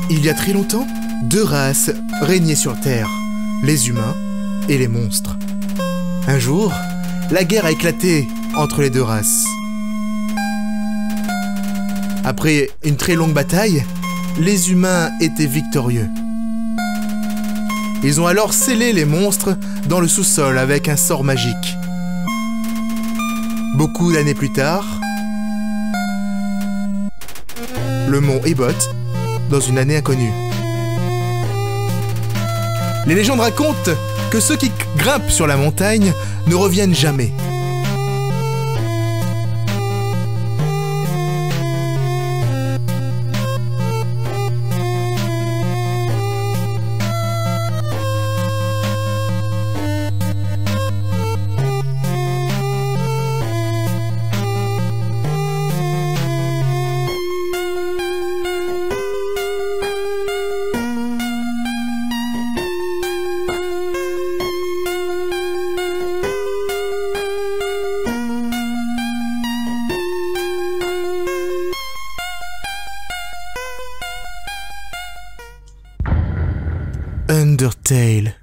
Il y a très longtemps, deux races régnaient sur Terre, les humains et les monstres. Un jour, la guerre a éclaté entre les deux races. Après une très longue bataille, les humains étaient victorieux. Ils ont alors scellé les monstres dans le sous-sol avec un sort magique. Beaucoup d'années plus tard, le mont Ebot, dans une année inconnue. Les légendes racontent que ceux qui grimpent sur la montagne ne reviennent jamais. Undertale.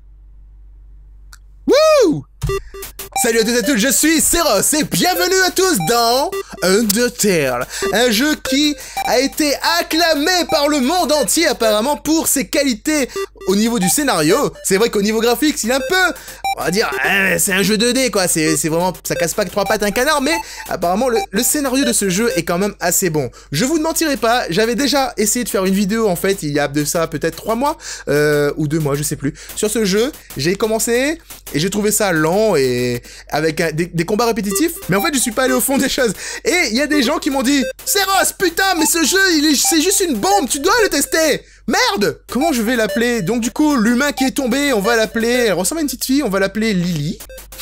Wouh! Salut à tous et à toutes, je suis Seros et bienvenue à tous dans Undertale, un jeu qui a été acclamé par le monde entier apparemment pour ses qualités au niveau du scénario. C'est vrai qu'au niveau graphique, il est un peu, on va dire, c'est un jeu 2D quoi, c'est vraiment, ça casse pas que trois pattes un canard, mais apparemment le scénario de ce jeu est quand même assez bon. Je vous ne mentirai pas, j'avais déjà essayé de faire une vidéo en fait, il y a de ça peut-être 3 mois, ou 2 mois, je sais plus, sur ce jeu. J'ai commencé et j'ai trouvé ça lent et avec des combats répétitifs, mais en fait je suis pas allé au fond des choses. Et il y a des gens qui m'ont dit, Seros, putain, mais ce jeu, c'est juste une bombe, tu dois le tester. Merde! Comment je vais l'appeler? Donc du coup, l'humain qui est tombé, on va l'appeler... Elle ressemble à une petite fille, on va l'appeler Lily.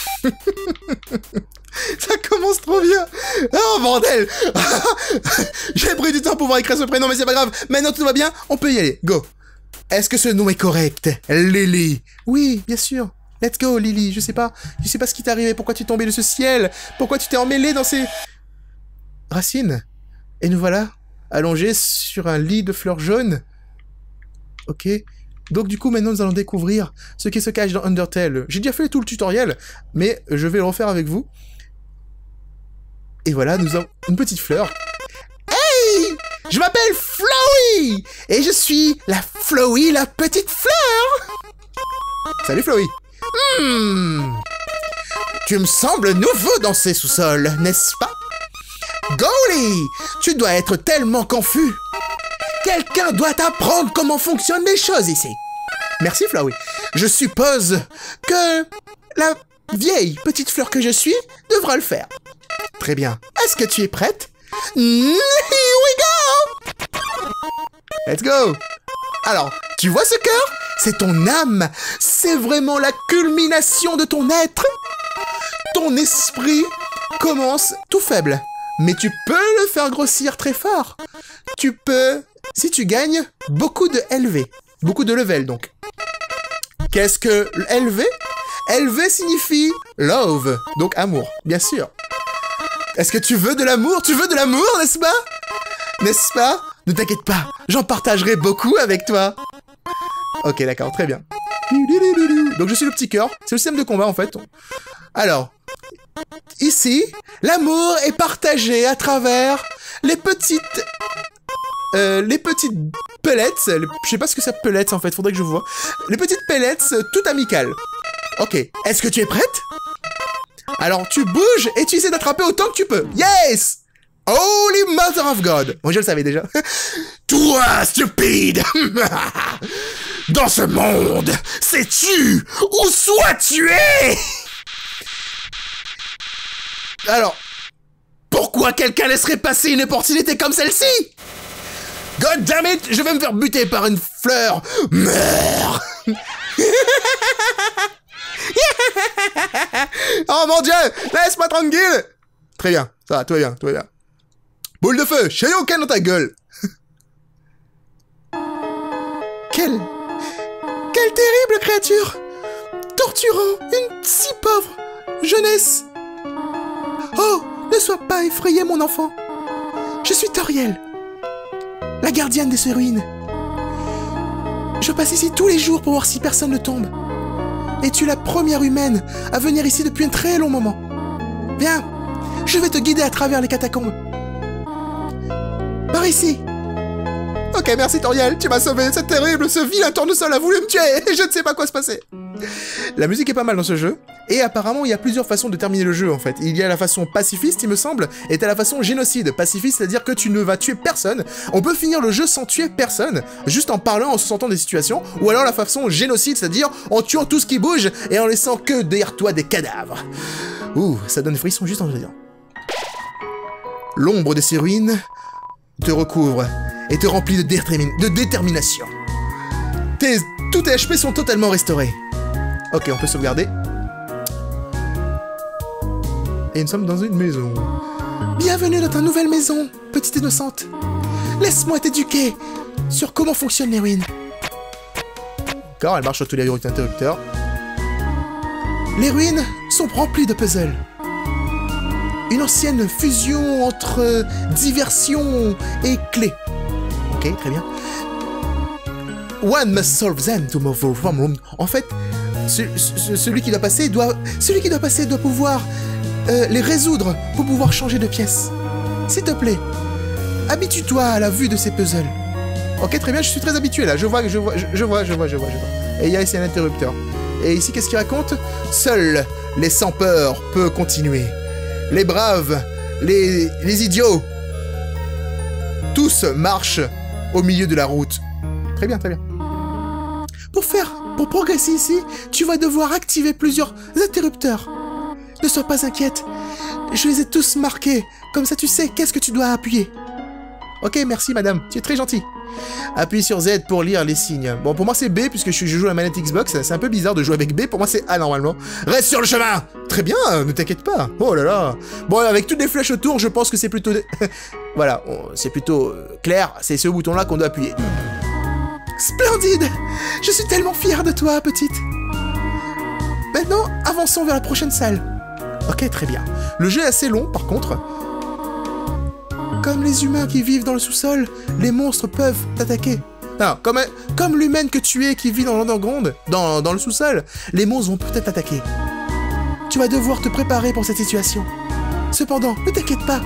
Ça commence trop bien. Oh bordel. J'ai pris du temps pour pouvoir écrire ce prénom, mais c'est pas grave. Maintenant tout va bien, on peut y aller. Go. Est-ce que ce nom est correct? Lily. Oui, bien sûr. Let's go, Lily. Je sais pas ce qui t'est arrivé. Pourquoi tu es tombé de ce ciel? Pourquoi tu t'es emmêlé dans ces... racines? Et nous voilà, allongés sur un lit de fleurs jaunes. Ok, donc du coup maintenant nous allons découvrir ce qui se cache dans Undertale. J'ai déjà fait tout le tutoriel, mais je vais le refaire avec vous. Et voilà, nous avons une petite fleur. Hey! Je m'appelle Flowey! Et je suis la Flowey, la petite fleur! Salut Flowey! Tu me sembles nouveau dans ces sous-sols, n'est-ce pas? Golly! Tu dois être tellement confus! Quelqu'un doit apprendre comment fonctionnent les choses ici. Merci, Flowey. Je suppose que la vieille petite fleur que je suis devra le faire. Très bien. Est-ce que tu es prête? Here we go! Let's go! Alors, tu vois ce cœur? C'est ton âme. C'est vraiment la culmination de ton être. Ton esprit commence tout faible. Mais tu peux le faire grossir très fort. Tu peux... Si tu gagnes beaucoup de LV, beaucoup de level donc. Qu'est-ce que LV? LV signifie love, donc amour, bien sûr. Est-ce que tu veux de l'amour? Tu veux de l'amour, n'est-ce pas? N'est-ce pas? Ne t'inquiète pas, j'en partagerai beaucoup avec toi. Ok, d'accord, très bien. Donc je suis le petit cœur, c'est le système de combat en fait. Alors, ici, l'amour est partagé à travers les petites pellets, je sais pas ce que c'est pellets en fait, faudrait que je vois. Les petites pellets tout amicales. Ok, est-ce que tu es prête? Alors tu bouges et tu essaies d'attraper autant que tu peux. Yes! Holy Mother of God! Moi je le savais déjà. Toi, stupide! Dans ce monde, sais-tu où tu es? Alors, pourquoi quelqu'un laisserait passer une opportunité comme celle-ci? God damn it, je vais me faire buter par une fleur. Meurs. Oh mon dieu, laisse-moi tranquille. Très bien, ça va, tout va bien, tout va bien. Boule de feu, Shoryuken dans ta gueule. Quelle terrible créature, torturant une si pauvre jeunesse. Oh, ne sois pas effrayé mon enfant. Je suis Toriel, la gardienne de ces ruines. Je passe ici tous les jours pour voir si personne ne tombe. Et tu es la première humaine à venir ici depuis un très long moment. Viens, je vais te guider à travers les catacombes. Par ici. Ok, merci Toriel, tu m'as sauvé, c'est terrible, ce vilain tournesol a voulu me tuer, et je ne sais pas quoi se passer. La musique est pas mal dans ce jeu, et apparemment il y a plusieurs façons de terminer le jeu en fait. Il y a la façon pacifiste, il me semble, et t'as la façon génocide. Pacifiste, c'est-à-dire que tu ne vas tuer personne, on peut finir le jeu sans tuer personne, juste en parlant, en se sentant des situations, ou alors la façon génocide, c'est-à-dire en tuant tout ce qui bouge, et en laissant que derrière toi des cadavres. Ouh, ça donne frisson juste en le disant. L'ombre de ces ruines te recouvre et te remplit de détermination. Tous tes HP sont totalement restaurés. Ok, on peut sauvegarder. Et nous sommes dans une maison. Bienvenue dans ta nouvelle maison, petite innocente. Laisse-moi t'éduquer sur comment fonctionnent les ruines. D'accord, elle marche sur tous les interrupteurs. Les ruines sont remplies de puzzles. Une ancienne fusion entre diversion et clé. Ok, très bien. One must solve them to move from room. En fait, celui qui doit passer doit pouvoir les résoudre pour pouvoir changer de pièce. S'il te plaît, habitue-toi à la vue de ces puzzles. Ok, très bien, je suis très habitué là. Je vois. Et il y a ici un interrupteur. Et ici, qu'est-ce qu'il raconte? Seuls les sans peur peuvent continuer. Les braves, les idiots, tous marchent au milieu de la route. Très bien, très bien. Pour progresser ici, tu vas devoir activer plusieurs interrupteurs. Ne sois pas inquiète, je les ai tous marqués, comme ça tu sais qu'est-ce que tu dois appuyer. Ok, merci madame, tu es très gentille. Appuie sur Z pour lire les signes. Bon, pour moi c'est B, puisque je joue à la manette Xbox, c'est un peu bizarre de jouer avec B, pour moi c'est A normalement. Reste sur le chemin. Très bien, ne t'inquiète pas. Oh là là. Bon, avec toutes les flèches autour, je pense que c'est plutôt... voilà, c'est plutôt clair, c'est ce bouton-là qu'on doit appuyer. Splendide! Je suis tellement fière de toi, petite. Maintenant, avançons vers la prochaine salle. Ok, très bien. Le jeu est assez long, par contre. Comme les humains qui vivent dans le sous-sol, les monstres peuvent t'attaquer. Non, comme l'humaine que tu es qui vit dans l'underground, dans le sous-sol, les monstres vont peut-être t'attaquer. Tu vas devoir te préparer pour cette situation. Cependant, ne t'inquiète pas.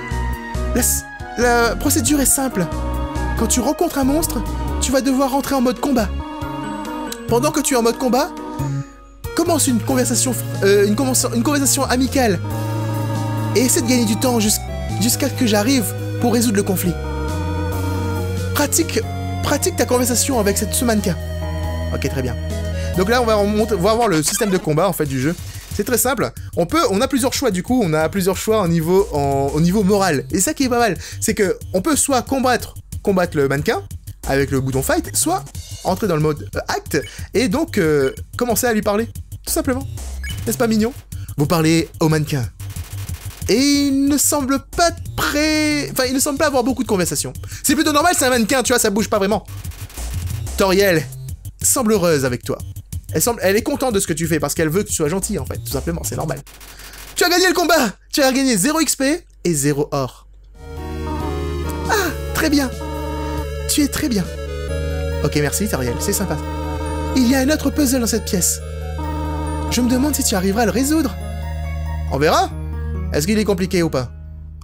La procédure est simple. Quand tu rencontres un monstre, tu vas devoir rentrer en mode combat. Pendant que tu es en mode combat, commence une conversation amicale. Et essaie de gagner du temps jusqu'à ce que j'arrive pour résoudre le conflit. Pratique ta conversation avec ce mannequin. Ok, très bien. Donc là, on va voir le système de combat en fait du jeu. C'est très simple. On a plusieurs choix du coup. On a plusieurs choix au niveau moral. Et ça qui est pas mal, c'est que on peut soit combattre le mannequin avec le bouton fight, soit entrer dans le mode act et donc commencer à lui parler, tout simplement. N'est-ce pas mignon? Vous parlez au mannequin. Et il ne semble pas prêt... Enfin, il ne semble pas avoir beaucoup de conversation. C'est plutôt normal, c'est un mannequin, tu vois, ça bouge pas vraiment. Toriel semble heureuse avec toi. Elle est contente de ce que tu fais parce qu'elle veut que tu sois gentil, en fait, tout simplement, c'est normal. Tu as gagné le combat! Tu as gagné 0 XP et 0 or. Ah, très bien. Tu es très bien. Ok, merci, Toriel, c'est sympa. Il y a un autre puzzle dans cette pièce. Je me demande si tu arriveras à le résoudre. On verra. Est-ce qu'il est compliqué ou pas?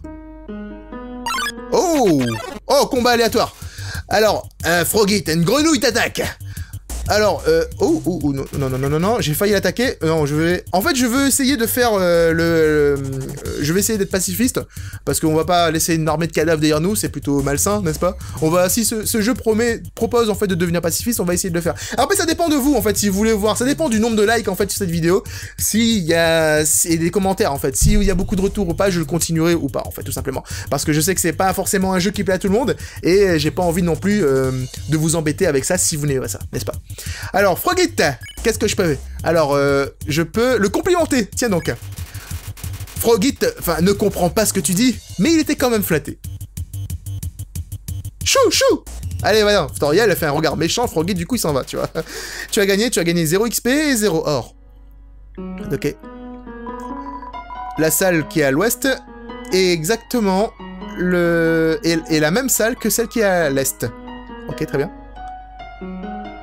Oh! Oh, combat aléatoire. Alors, un Froggy, t'as une grenouille t'attaque. Alors, non, j'ai failli l'attaquer. Non, en fait, je veux essayer de faire je vais essayer d'être pacifiste, parce qu'on va pas laisser une armée de cadavres derrière nous, c'est plutôt malsain, n'est-ce pas? Si ce jeu propose, en fait, de devenir pacifiste, on va essayer de le faire. Après, ça dépend de vous, en fait, si vous voulez voir, ça dépend du nombre de likes, en fait, sur cette vidéo, s'il y a et des commentaires, en fait, s'il y a beaucoup de retours ou pas, je le continuerai ou pas, en fait, tout simplement. Parce que je sais que c'est pas forcément un jeu qui plaît à tout le monde, et j'ai pas envie non plus de vous embêter avec ça si vous n'aimez pas ça, n'est-ce pas? Alors, Froggy, qu'est-ce que je peux? Alors, je peux le complimenter. Tiens donc. Froggy, ne comprend pas ce que tu dis, mais il était quand même flatté. Chou, chou! Allez, voilà. Toriel a fait un regard méchant. Froggy, du coup, il s'en va, tu vois. Tu as gagné 0 XP et 0 or. Ok. La salle qui est à l'ouest est exactement est la même salle que celle qui est à l'est. Ok, très bien.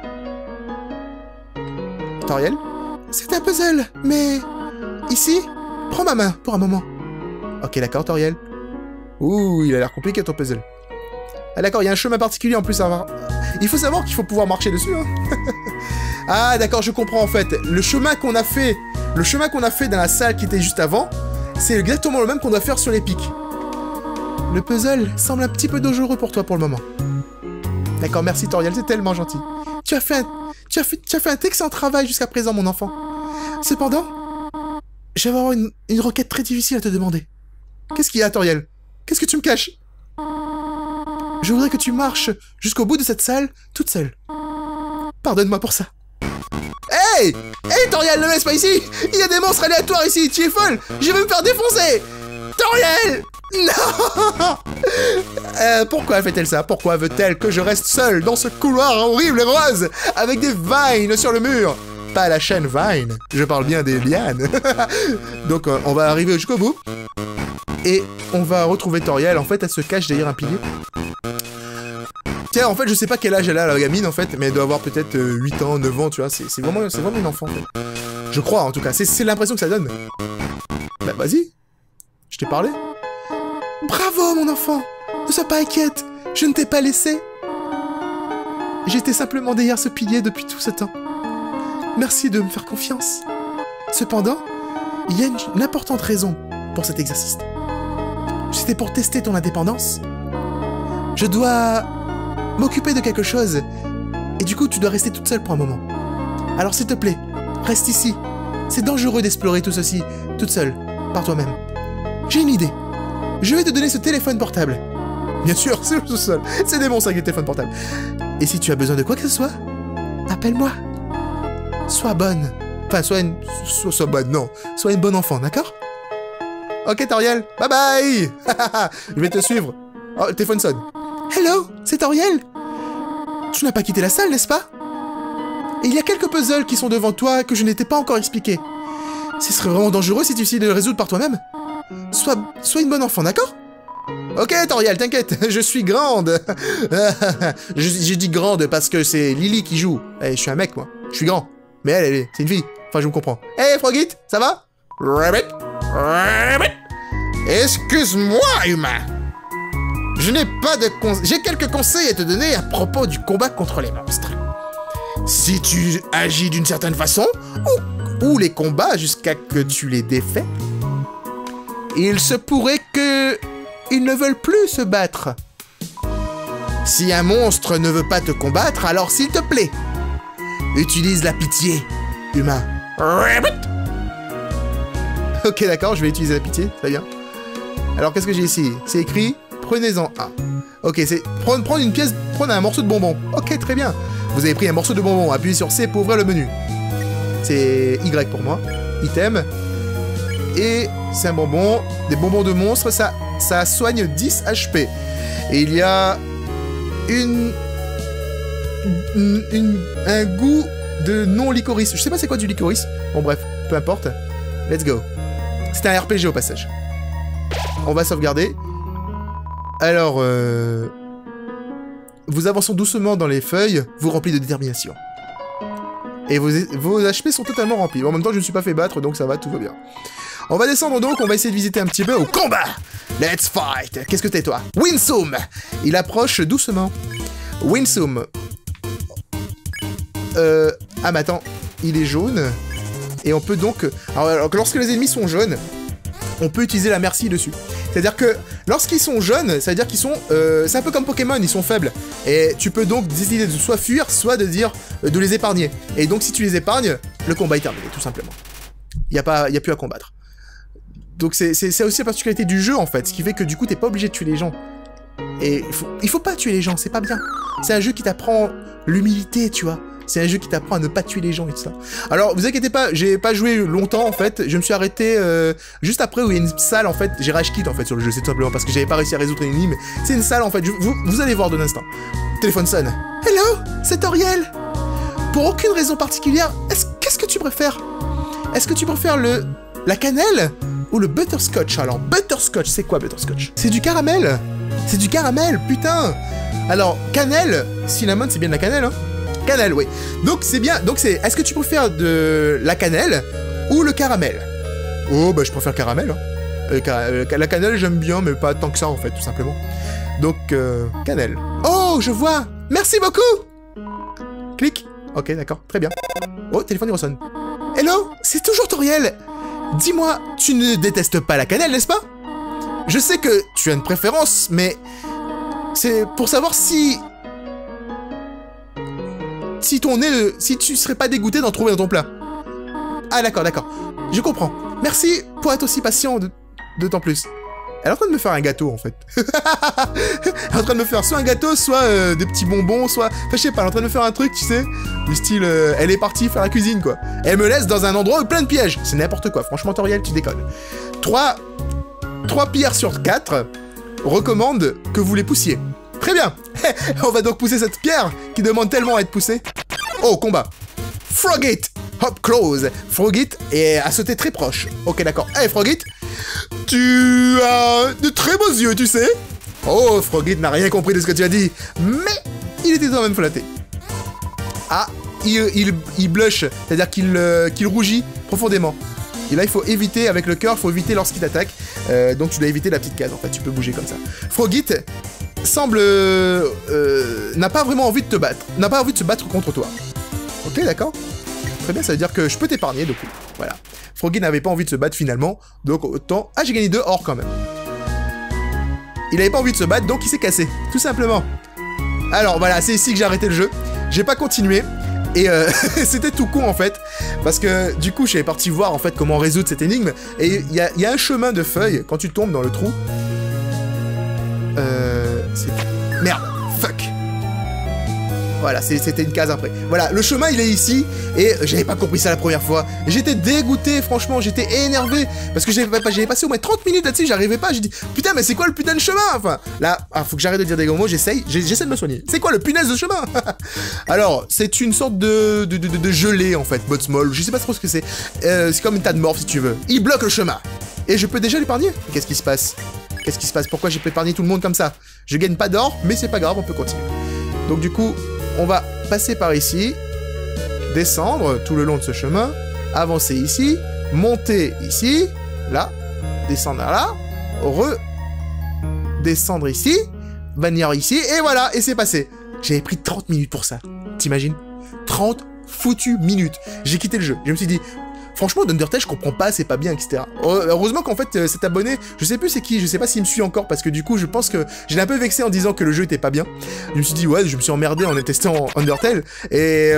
Toriel. C'est un puzzle, mais... Ici, prends ma main pour un moment. Ok, d'accord, Toriel. Ouh, il a l'air compliqué ton puzzle. Ah d'accord, il y a un chemin particulier en plus à avoir. Il faut savoir qu'il faut pouvoir marcher dessus. Hein. Ah d'accord, je comprends en fait. Le chemin qu'on a fait dans la salle qui était juste avant, c'est exactement le même qu'on doit faire sur les pics. Le puzzle semble un petit peu dangereux pour toi pour le moment. D'accord, merci Toriel, c'est tellement gentil. Tu as fait un excellent travail jusqu'à présent, mon enfant. Cependant, je vais avoir une requête très difficile à te demander. Qu'est-ce qu'il y a, Toriel? Qu'est-ce que tu me caches? Je voudrais que tu marches jusqu'au bout de cette salle, toute seule. Pardonne-moi pour ça. Hey! Hey, Toriel, ne laisse pas ici! Il y a des monstres aléatoires ici, tu es folle! Je vais me faire défoncer! Toriel! Non! Pourquoi fait-elle ça? Pourquoi veut-elle que je reste seul dans ce couloir horrible et rose, avec des vines sur le mur? Pas la chaîne Vine, je parle bien des lianes. Donc on va arriver jusqu'au bout. Et on va retrouver Toriel, en fait elle se cache derrière un pilier. Tiens, en fait je sais pas quel âge elle a la gamine en fait, mais elle doit avoir peut-être 8 ans, 9 ans, tu vois, c'est vraiment une enfant en fait. Je crois en tout cas, c'est l'impression que ça donne. Bah vas-y, je t'ai parlé. Bravo mon enfant, ne sois pas inquiète, je ne t'ai pas laissé. J'étais simplement derrière ce pilier depuis tout ce temps. Merci de me faire confiance. Cependant, il y a une importante raison pour cet exercice. C'était pour tester ton indépendance. Je dois m'occuper de quelque chose, et du coup tu dois rester toute seule pour un moment. Alors s'il te plaît, reste ici. C'est dangereux d'explorer tout ceci toute seule, par toi-même. J'ai une idée. Je vais te donner ce téléphone portable. Bien sûr, c'est tout seul. C'est des monstres avec des téléphones portables. Et si tu as besoin de quoi que ce soit, appelle-moi. Sois bonne. Enfin, sois bonne, non. Sois une bonne enfant, d'accord? Ok, Toriel, bye bye. Je vais te suivre. Oh, le téléphone sonne. Hello, c'est Toriel. Tu n'as pas quitté la salle, n'est-ce pas? Et il y a quelques puzzles qui sont devant toi que je n'étais pas encore expliqués. Ce serait vraiment dangereux si tu essayais de les résoudre par toi-même. Sois une bonne enfant, d'accord? Ok, Toriel, t'inquiète, je suis grande. J'ai dit grande parce que c'est Lily qui joue. Et je suis un mec, moi. Je suis grand. Mais elle, c'est une fille. Enfin, je me comprends. Hey, Frogit, ça va? Rabbit, Rabbit. Excuse-moi, humain. Je n'ai pas de j'ai quelques conseils à te donner à propos du combat contre les monstres. Si tu agis d'une certaine façon, ou les combats jusqu'à que tu les défais, il se pourrait que ils ne veulent plus se battre. Si un monstre ne veut pas te combattre, alors s'il te plaît, utilise la pitié, humain. Rabbit. Ok, d'accord, je vais utiliser la pitié, très bien. Alors, qu'est-ce que j'ai ici? C'est écrit, prenez-en un. Ok, c'est prendre une pièce, prendre un morceau de bonbon. Ok, très bien. Vous avez pris un morceau de bonbon, appuyez sur C pour ouvrir le menu. C'est Y pour moi. Item. Et c'est un bonbon, des bonbons de monstres, ça soigne 10 HP. Et il y a un goût de non-licorice. Je sais pas c'est quoi du licorice. Bon bref, peu importe. Let's go. C'est un RPG au passage. On va sauvegarder. Alors, vous avançons doucement dans les feuilles, vous remplis de détermination. Et vos HP sont totalement remplis. En même temps, je ne suis pas fait battre, donc ça va, tout va bien. On va descendre donc, on va essayer de visiter un petit peu au combat. Let's fight. Qu'est-ce que t'es, toi? Winsome. Il approche doucement. Winsome. Ah, mais attends, il est jaune. Et on peut donc... Alors, lorsque les ennemis sont jaunes, on peut utiliser la merci dessus. C'est-à-dire que lorsqu'ils sont jeunes, ça veut dire qu'ils sont... c'est un peu comme Pokémon, ils sont faibles. Et tu peux donc décider de soit fuir, soit de dire de les épargner. Et donc si tu les épargnes, le combat est terminé, tout simplement. Il n'y a plus à combattre. Donc c'est aussi la particularité du jeu, en fait. Ce qui fait que du coup, t'es pas obligé de tuer les gens. Et il faut pas tuer les gens, c'est pas bien. C'est un jeu qui t'apprend l'humilité, tu vois. C'est un jeu qui t'apprend à ne pas tuer les gens et tout ça. Alors, vous inquiétez pas, j'ai pas joué longtemps, en fait. Je me suis arrêté juste après où il y a une salle, en fait. J'ai rage quit, en fait, sur le jeu, c'est tout simplement parce que j'avais pas réussi à résoudre une énigme. C'est une salle, en fait. Vous allez voir d'un instant. Téléphone sonne. Hello, c'est Toriel. Pour aucune raison particulière, qu'est-ce que tu préfères? Est-ce que tu préfères la cannelle ou le butterscotch? Alors, butterscotch, c'est quoi butterscotch? C'est du caramel. C'est du caramel, putain. Alors, cannelle, cinnamon, c'est bien de la cannelle, hein. Cannelle, oui. Donc c'est bien. Donc c'est. Est-ce que tu préfères de la cannelle ou le caramel? Oh, bah je préfère caramel. Hein. La cannelle, j'aime bien, mais pas tant que ça, en fait, tout simplement. Donc, cannelle. Oh, je vois. Merci beaucoup. Clic. Ok, d'accord. Très bien. Oh, téléphone, il ressonne. Hello, c'est toujours Toriel. Dis-moi, tu ne détestes pas la cannelle, n'est-ce pas? Je sais que tu as une préférence, mais c'est pour savoir si tu serais pas dégoûté d'en trouver dans ton plat. Ah d'accord, d'accord. Je comprends. Merci pour être aussi patient d'autant plus. Elle est en train de me faire un gâteau, en fait. Elle est en train de me faire soit un gâteau, soit des petits bonbons, soit... Enfin, je sais pas, elle est en train de me faire un truc, tu sais, du style... elle est partie faire la cuisine, quoi. Elle me laisse dans un endroit plein de pièges. C'est n'importe quoi. Franchement, Toriel, tu déconnes. 3 pierres sur 4 recommandent que vous les poussiez. Très bien. On va donc pousser cette pierre qui demande tellement à être poussée. Oh, combat. Frogit, hop close. Frogit a sauté très proche. Ok, d'accord. Hey, Frogit, tu as de très beaux yeux, tu sais. Oh, Frogit n'a rien compris de ce que tu as dit, mais il était quand même flatté. Ah, il blush, c'est-à-dire qu'il rougit profondément. Et là, il faut éviter, avec le cœur, il faut éviter lorsqu'il t'attaque. Donc, tu dois éviter la petite case, en fait. Tu peux bouger comme ça. Frogit semble... n'a pas vraiment envie de te battre. N'a pas envie de se battre contre toi. Ok, d'accord. Très bien, ça veut dire que je peux t'épargner, du coup. Voilà. Froggy n'avait pas envie de se battre, finalement. Donc, autant... Ah, j'ai gagné 2 or, quand même. Il n'avait pas envie de se battre, donc il s'est cassé. Tout simplement. Alors, voilà, c'est ici que j'ai arrêté le jeu. J'ai pas continué. Et c'était tout con, en fait. Parce que, du coup, j'avais parti voir, en fait, comment résoudre cette énigme. Et il y a un chemin de feuilles, quand tu tombes dans le trou. Merde. Fuck. Voilà, c'était une case après. Voilà, le chemin, il est ici, et j'avais pas compris ça la première fois. J'étais dégoûté, franchement, j'étais énervé, parce que j'avais passé au moins 30 minutes là-dessus, j'arrivais pas, j'ai dit, putain, mais c'est quoi le putain de chemin? Enfin, là, faut que j'arrête de dire des gros mots, j'essaie de me soigner. C'est quoi le punaise de chemin? Alors, c'est une sorte de gelée, en fait, Botsmall, je sais pas trop ce que c'est. C'est comme une tas de morph, si tu veux. Il bloque le chemin. Et je peux déjà l'épargner? Qu'est-ce qui se passe? Qu'est-ce qui se passe? Pourquoi j'ai pu épargner tout le monde comme ça? Je gagne pas d'or, mais c'est pas grave, on peut continuer. Donc du coup, on va passer par ici, descendre tout le long de ce chemin, avancer ici, monter ici, là, descendre là, redescendre ici, venir ici, et voilà, et c'est passé. J'avais pris 30 minutes pour ça, t'imagines? 30 foutues minutes. J'ai quitté le jeu, je me suis dit... Franchement, d'Undertale, je comprends pas, c'est pas bien, etc. Heureusement qu'en fait, cet abonné, je sais plus c'est qui, je sais pas s'il me suit encore, parce que du coup, je pense que je l'ai un peu vexé en disant que le jeu était pas bien. Je me suis dit, ouais, je me suis emmerdé en testant Undertale, et...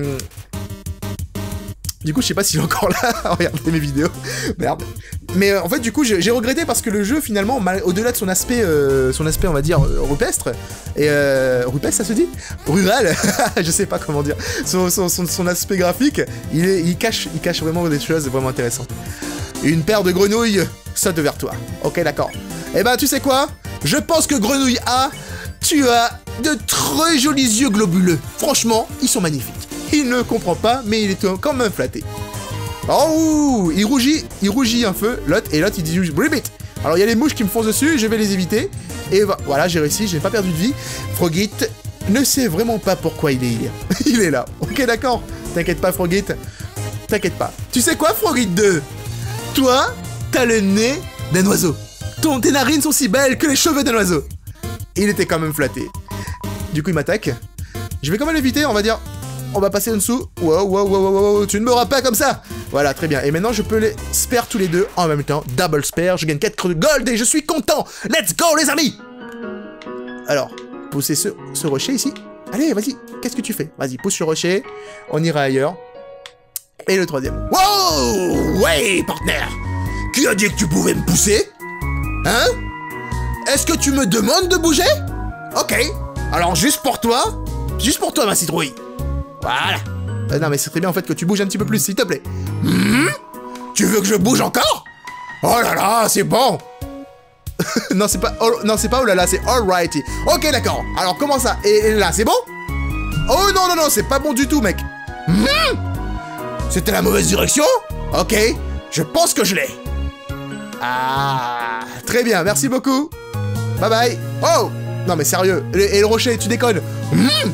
Du coup, je sais pas s'il est encore là à regarder mes vidéos. Merde. Mais en fait, du coup, j'ai regretté parce que le jeu, finalement, au-delà de son aspect, on va dire, rupestre, et rupestre, ça se dit? Rural, je sais pas comment dire. Son aspect graphique, il cache vraiment des choses vraiment intéressantes. Une paire de grenouilles saute vers toi. Ok, d'accord. Eh ben, tu sais quoi? Je pense que Grenouille A, tu as de très jolis yeux globuleux. Franchement, ils sont magnifiques. Il ne comprend pas, mais il est quand même flatté. Oh, il rougit un peu, l'autre, et l'autre il dit Ribbit. Alors il y a les mouches qui me foncent dessus, je vais les éviter. Et voilà, j'ai réussi, j'ai pas perdu de vie. Frogit ne sait vraiment pas pourquoi il est là. Il est là. Ok, d'accord. T'inquiète pas, Frogit. T'inquiète pas. Tu sais quoi, Frogit 2? Toi, t'as le nez d'un oiseau. Tes narines sont si belles que les cheveux d'un oiseau. Il était quand même flatté. Du coup, il m'attaque. Je vais quand même l'éviter, on va dire... On va passer en dessous. Wow, tu ne m'auras pas comme ça. Voilà, très bien. Et maintenant, je peux les spare tous les deux en même temps. Double spare, je gagne 4 de gold et je suis content. Let's go, les amis. Alors, poussez ce rocher ici. Allez, vas-y, qu'est-ce que tu fais? Vas-y, pousse ce rocher. On ira ailleurs. Et le troisième. Wow, ouais, partenaire. Qui a dit que tu pouvais me pousser? Hein? Est-ce que tu me demandes de bouger? Ok. Alors, juste pour toi, ma citrouille. Voilà. Non mais c'est très bien en fait que tu bouges un petit peu plus, s'il te plaît. Tu veux que je bouge encore? Oh là là, c'est bon. Non, c'est pas oh là là, c'est alrighty. Ok, d'accord. Alors comment ça? Et là, c'est bon? Oh non, c'est pas bon du tout, mec. C'était la mauvaise direction? Ok, je pense que je l'ai. Ah, très bien, merci beaucoup. Bye bye. Oh, non mais sérieux. Et le rocher, tu déconnes?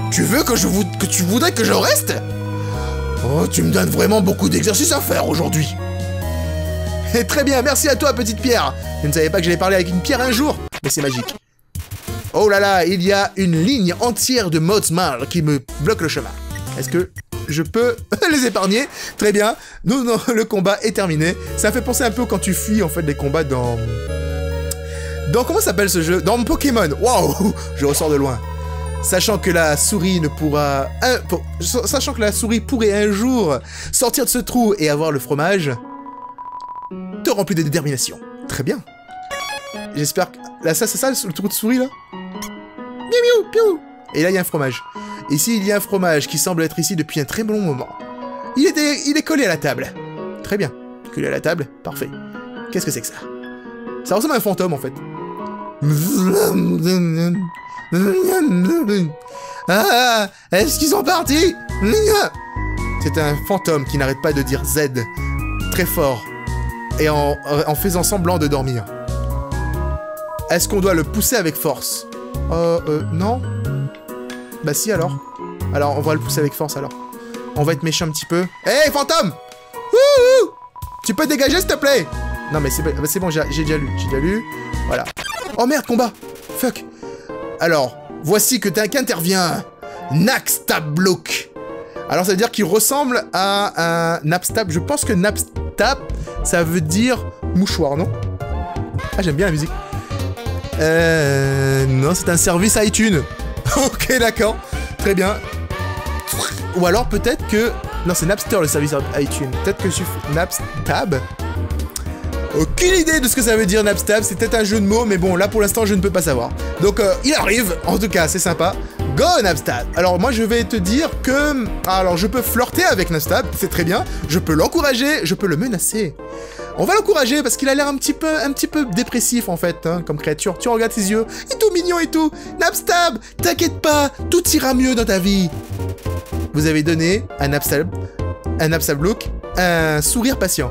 Tu veux que tu voudrais que je reste? Oh, tu me donnes vraiment beaucoup d'exercices à faire aujourd'hui. Très bien, merci à toi, petite pierre. Je ne savais pas que j'allais parler avec une pierre un jour, mais c'est magique. Oh là là, il y a une ligne entière de Mothsmarl qui me bloque le chemin. Est-ce que je peux les épargner? Très bien. Non, le combat est terminé. Ça fait penser un peu quand tu fuis, en fait, les combats dans... Comment s'appelle ce jeu? Dans Pokémon. Waouh, je ressors de loin. Sachant que la souris ne pourra... Sachant que la souris pourrait un jour sortir de ce trou et avoir le fromage, te remplit de détermination. Très bien. J'espère que... Là, c'est ça, le trou de souris, là? Miou, miou, piou. Et là, il y a un fromage. Ici, il y a un fromage qui semble être ici depuis un très long moment. Il est collé à la table. Très bien. Collé à la table, parfait. Qu'est-ce que c'est que ça? Ça ressemble à un fantôme, en fait. Ah, est-ce qu'ils sont partis? C'est un fantôme qui n'arrête pas de dire Z très fort et en faisant semblant de dormir. Est-ce qu'on doit le pousser avec force? Non. Bah si alors. Alors on va le pousser avec force alors. On va être méchant un petit peu. Hé, fantôme! Wouhou! Tu peux te dégager s'il te plaît? Non mais c'est bon, j'ai déjà lu. Voilà. Oh merde, combat! Fuck. Alors, voici qu'intervient Napstablook. Alors ça veut dire qu'il ressemble à un Napstab. Je pense que Napstab, ça veut dire mouchoir, non? Ah, j'aime bien la musique. Non, c'est un service iTunes. Ok, d'accord. Très bien. Ou alors peut-être que... Non, c'est Napster, le service iTunes. Peut-être que je suis... Napstab. Aucune idée de ce que ça veut dire Napstab. C'est peut-être un jeu de mots, mais bon, là pour l'instant, je ne peux pas savoir. Donc, il arrive. En tout cas, c'est sympa. Go Napstab. Alors moi, je vais te dire que... Alors, je peux flirter avec Napstab. C'est très bien. Je peux l'encourager. Je peux le menacer. On va l'encourager parce qu'il a l'air un petit peu dépressif en fait, hein, comme créature. Tu regardes ses yeux, il est tout mignon et tout. Napstab, t'inquiète pas, tout ira mieux dans ta vie. Vous avez donné à Napstablook un sourire patient.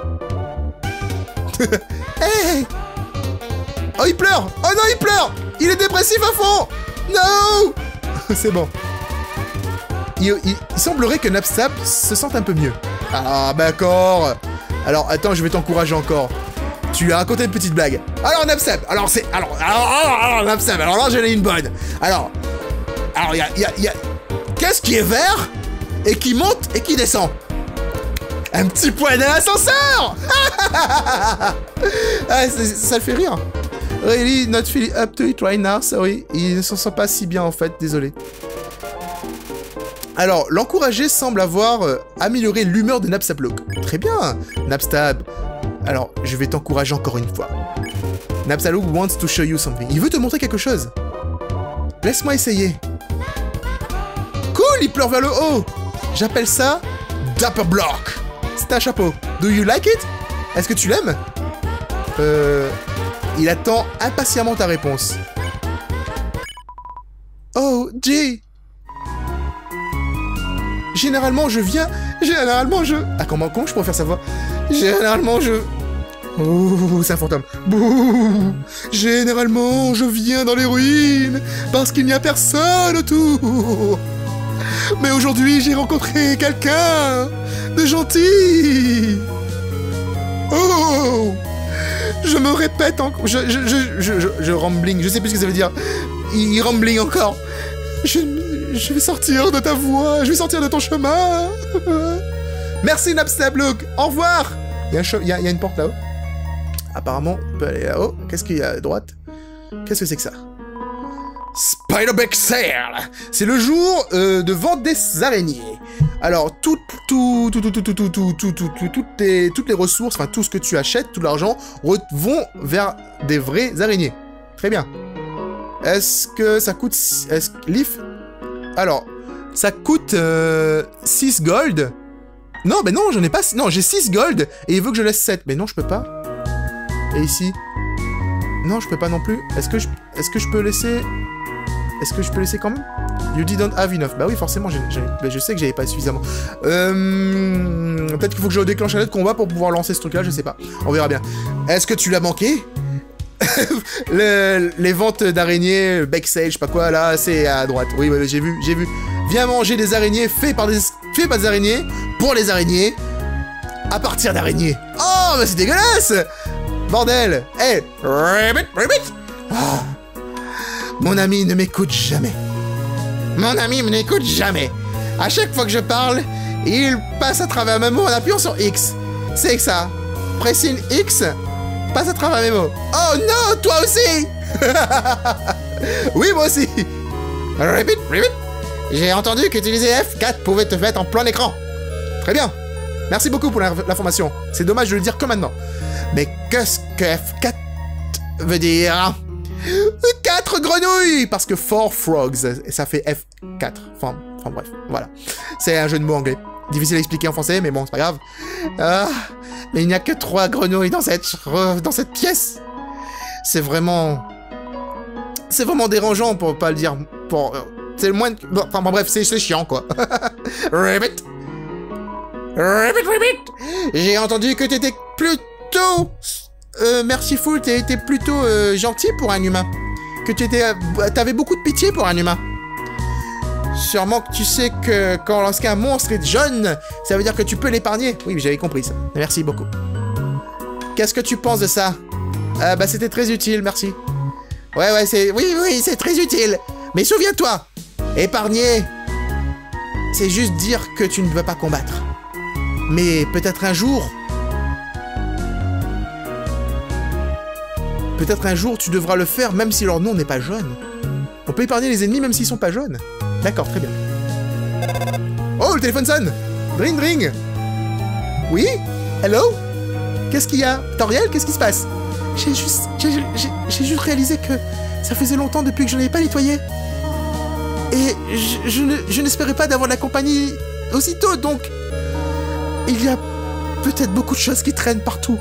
Hey! Oh, il pleure! Oh non, il pleure! Il est dépressif à fond! Non! C'est bon. Il semblerait que Napstab se sente un peu mieux. Ah, d'accord. Alors, attends, je vais t'encourager encore. Tu lui as raconté une petite blague. Alors, Napstab, alors, Napstab, alors là, j'en ai une bonne. Alors, il y a... Qu'est-ce qui est vert et qui monte et qui descend? Un petit point d'ascenseur. Ah, ça le fait rire. Really not feeling up to it right now, sorry. Il ne s'en sent pas si bien, en fait, désolé. Alors, l'encourager semble avoir amélioré l'humeur de Napstablook. Très bien, Napstab. Alors, je vais t'encourager encore une fois. Napstablook wants to show you something. Il veut te montrer quelque chose. Laisse-moi essayer. Cool, il pleure vers le haut. J'appelle ça Dapper Block. C'est un chapeau. Do you like it? Est-ce que tu l'aimes? Il attend impatiemment ta réponse. Oh, G. Généralement, je viens... Ah, comment je pourrais faire sa voix? Généralement, je... Ouh, c'est un fantôme. Bouh. Généralement, je viens dans les ruines parce qu'il n'y a personne autour. Mais aujourd'hui, j'ai rencontré quelqu'un de gentil. Oh! Je me répète encore... Je rambling, je sais plus ce que ça veut dire. Il rambling encore. Je vais sortir de ta voie, je vais sortir de ton chemin. Merci Napstablook, au revoir. Il y a une porte là-haut. Apparemment, on peut aller là-haut. Qu'est-ce qu'il y a à droite? Qu'est-ce que c'est que ça? Spiderbeck Sale. C'est le jour de vente des araignées. Alors, toutes les ressources, enfin tout ce que tu achètes, tout l'argent, vont vers des vraies araignées. Très bien. Est-ce que ça coûte... Leaf... Alors, ça coûte 6 gold. Non, mais non, j'en ai pas... Non, j'ai 6 gold et il veut que je laisse 7. Mais non, je peux pas. Et ici? Non, je peux pas non plus. Est-ce que je peux laisser... Est-ce que je peux laisser quand même? You didn't have enough. Bah oui, forcément, je sais que j'avais pas suffisamment. Peut-être qu'il faut que je déclenche un autre combat pour pouvoir lancer ce truc-là, je sais pas. On verra bien. Est-ce que tu l'as manqué? Les ventes d'araignées, backstage, je sais pas quoi, là, c'est à droite. Oui, ouais, j'ai vu. Viens manger des araignées faits par des araignées, pour les araignées, à partir d'araignées. Oh, mais c'est dégueulasse! Bordel! Hey! Rabbit! Oh. Mon ami ne m'écoute jamais. Mon ami ne m'écoute jamais. À chaque fois que je parle, il passe à travers mes mots en appuyant sur X. C'est que ça. Pressing X, passe à travers mes mots. Oh non, toi aussi! Oui, moi aussi. Repeat. J'ai entendu qu'utiliser F4 pouvait te mettre en plein écran. Très bien. Merci beaucoup pour l'information. C'est dommage de le dire que maintenant. Mais qu'est-ce que F4 veut dire? 4 grenouilles! Parce que 4 frogs, ça fait F4. Enfin bref, voilà. C'est un jeu de mots anglais. Difficile à expliquer en français, mais bon, c'est pas grave. Mais il n'y a que 3 grenouilles dans cette pièce. C'est vraiment dérangeant pour pas le dire. C'est le moins... Enfin bref, c'est chiant, quoi. Rabbit. J'ai entendu que t'étais plutôt... merciful, t'étais plutôt gentil pour un humain. Que t'avais beaucoup de pitié pour un humain. Sûrement que tu sais que lorsqu'un monstre est jeune, ça veut dire que tu peux l'épargner. Oui, j'avais compris ça. Merci beaucoup. Qu'est-ce que tu penses de ça? Bah c'était très utile, merci. Ouais, oui, c'est très utile. Mais souviens-toi, épargner, c'est juste dire que tu ne veux pas combattre. Mais peut-être un jour, tu devras le faire même si leur nom n'est pas jaune. On peut épargner les ennemis même s'ils sont pas jaunes. D'accord, très bien. Oh, le téléphone sonne. Ring. Oui? Hello? Qu'est-ce qu'il y a? Toriel, qu'est-ce qui se passe? J'ai juste réalisé que ça faisait longtemps depuis que je n'avais pas nettoyé. Et je n'espérais pas d'avoir de la compagnie aussitôt, donc... Il y a peut-être beaucoup de choses qui traînent partout.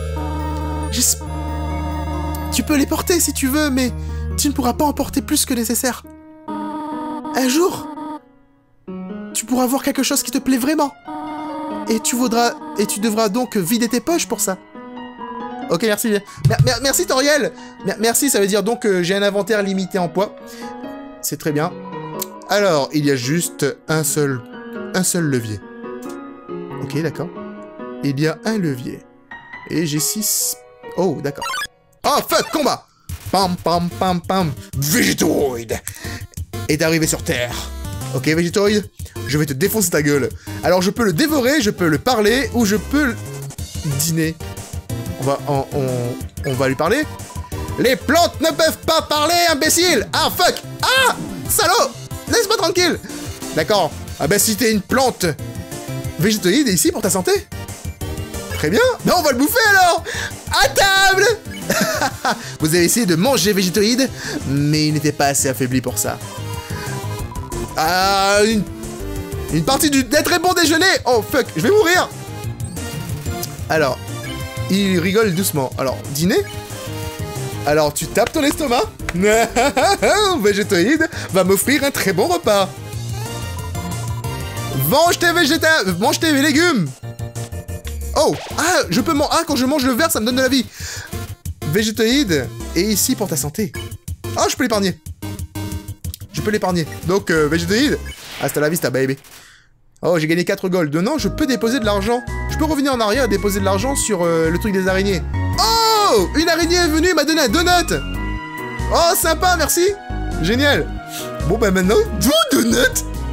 Tu peux les porter si tu veux, mais tu ne pourras pas en porter plus que nécessaire. Un jour, tu pourras voir quelque chose qui te plaît vraiment. Et tu devras donc vider tes poches pour ça. Ok, merci. Merci, Toriel. Merci, ça veut dire donc que j'ai un inventaire limité en poids. C'est très bien. Alors, il y a juste un seul levier. Ok, d'accord. Il y a un levier. Et j'ai 6... Oh, d'accord. Oh, fuck, combat! Pam. Végétoid est arrivé sur Terre. Ok, Végétoid, je vais te défoncer ta gueule. Alors, je peux le dévorer, je peux le parler, ou je peux le dîner. On va lui parler. Les plantes ne peuvent pas parler, imbécile! Ah, fuck! Ah! Salaud! Laisse-moi tranquille! D'accord. Ah bah, si t'es une plante... Végétoïde est ici pour ta santé. Très bien. Ben on va le bouffer alors. À table. Vous avez essayé de manger Végétoïde, mais il n'était pas assez affaibli pour ça. Une partie d'un très bon déjeuner. Oh fuck, je vais mourir. Alors, il rigole doucement. Alors, dîner. Alors, tu tapes ton estomac. Végétoïde va m'offrir un très bon repas. Mange tes légumes. Oh, je peux manger. Quand je mange le verre, ça me donne de la vie. Végétoïde est ici pour ta santé. Ah, je peux l'épargner. Donc, Végétoïde, hasta la vista, baby. Oh, j'ai gagné 4 gold. Non, je peux déposer de l'argent. Je peux revenir en arrière et déposer de l'argent sur le truc des araignées. Oh, une araignée est venue, m'a donné un donut. Oh, sympa, merci. Génial. Bon, bah maintenant, tout donut.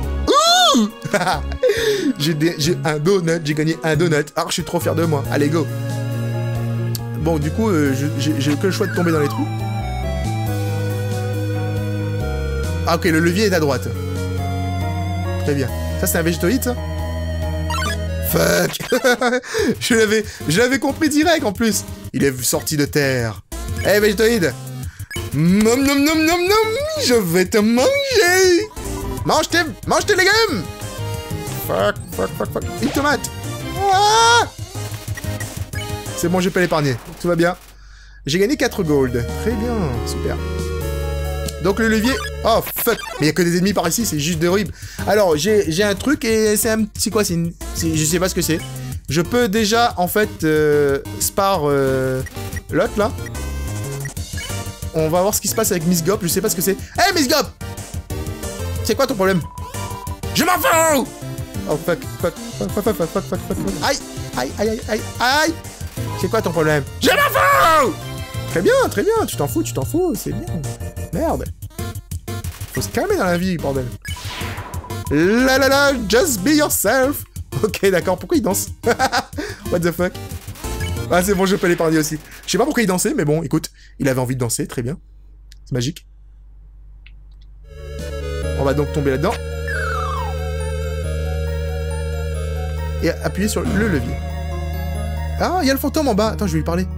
J'ai un donut, j'ai gagné un donut. Alors je suis trop fier de moi. Allez, go. Bon, du coup, j'ai que le choix de tomber dans les trous. Ah, ok, le levier est à droite. Très bien. Ça, c'est un végétoïde, ça? Fuck. Je l'avais compris direct, en plus. Il est sorti de terre. Eh, hey, végétoïde. Nom, nom, nom, nom, nom. Je vais te manger. Mange tes légumes. Fuck. Une tomate. Ah, c'est bon, je peux l'épargner. Tout va bien. J'ai gagné 4 gold. Très bien, super. Donc le levier... Oh, fuck. Mais il n'y a que des ennemis par ici, c'est juste horrible. Alors, j'ai un truc et c'est un... C'est quoi? Je sais pas ce que c'est. Je peux déjà, en fait, spar... l'autre, là. on va voir ce qui se passe avec Miss Gop. Je sais pas ce que c'est. Hey, Miss Gop! C'est quoi ton problème? Je m'en fous! Oh, fuck. Aïe! Aïe! C'est quoi ton problème? Je m'en fous! Très bien, tu t'en fous, c'est bien. Merde. Faut se calmer dans la vie, bordel. La, just be yourself. Ok, d'accord, pourquoi il danse? What the fuck? Ah, c'est bon, je peux l'épargner aussi. Je sais pas pourquoi il dansait, mais bon, écoute, il avait envie de danser, très bien. C'est magique. On va donc tomber là-dedans. Et appuyer sur le levier. Ah, il y a le fantôme en bas. Attends, je vais lui parler.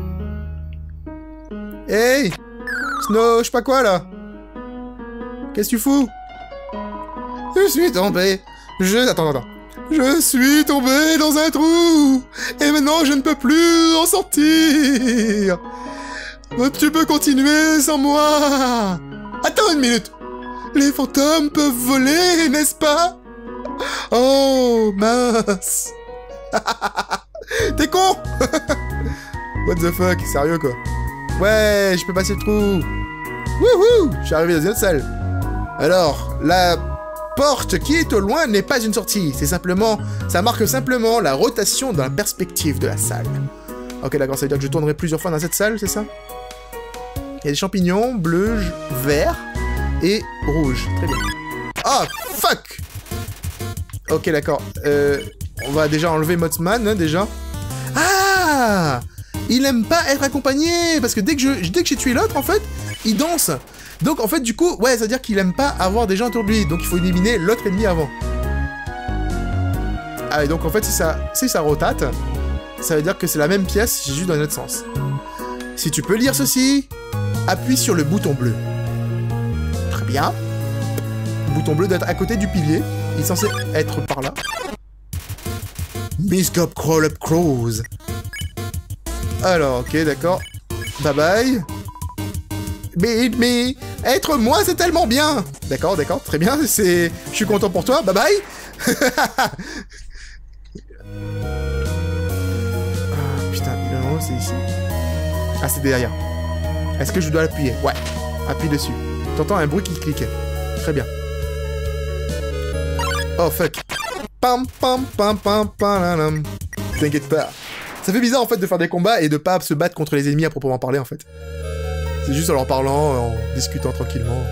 Hey! Snow, je sais pas quoi, là. Qu'est-ce que tu fous? Je suis tombé. Attends. Je suis tombé dans un trou. Et maintenant, je ne peux plus en sortir. Tu peux continuer sans moi. Attends une minute. Les fantômes peuvent voler, n'est-ce pas? Oh, mince. T'es con. What the fuck? Sérieux, quoi? Ouais, je peux passer le trou. Wouhou! Je suis arrivé dans une autre salle. Alors, la porte qui est au loin n'est pas une sortie. C'est simplement... Ça marque simplement la rotation dans la perspective de la salle. Ok, d'accord, ça veut dire que je tournerai plusieurs fois dans cette salle, c'est ça? Il y a des champignons, bleu, vert et rouge. Très bien. Ah, fuck! Ok, d'accord. On va déjà enlever Mothman, hein, déjà. Ah! Il aime pas être accompagné, parce que dès que j'ai tué l'autre, en fait, il danse. Donc, en fait, du coup, ouais, ça veut dire qu'il aime pas avoir des gens autour de lui. Donc, il faut éliminer l'autre ennemi avant. Ah, et donc, en fait, si ça rotate, ça veut dire que c'est la même pièce, juste dans un autre sens. Si tu peux lire ceci, appuie sur le bouton bleu. Très bien. Le bouton bleu doit être à côté du pilier. Il est censé être par là. Miss Gop Crawl Up Crows. Alors, ok, d'accord. Bye bye. Mais, être moi, c'est tellement bien. D'accord, très bien. Je suis content pour toi. Bye bye. Ah, putain, non, c'est ici. Ah, c'est derrière. Est-ce que je dois l'appuyer? Ouais. Appuie dessus. T'entends un bruit qui clique. Très bien. Oh, fuck. Pam, pam, pam, pam, pam, t'inquiète pas. Ça fait bizarre, en fait, de faire des combats et de pas se battre contre les ennemis à proprement parler, en fait. C'est juste en leur parlant, en discutant tranquillement.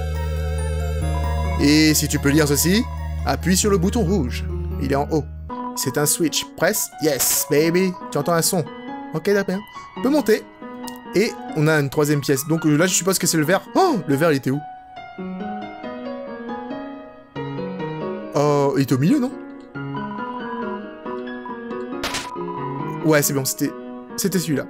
Et si tu peux lire ceci, appuie sur le bouton rouge. Il est en haut. C'est un switch. Presse. Yes, baby. Tu entends un son. Ok, d'accord. On peut monter. Et on a une troisième pièce. Donc là, je suppose que c'est le vert. Oh, le vert, il était où? Oh, il était au milieu, non? Ouais, c'est bon, c'était celui-là.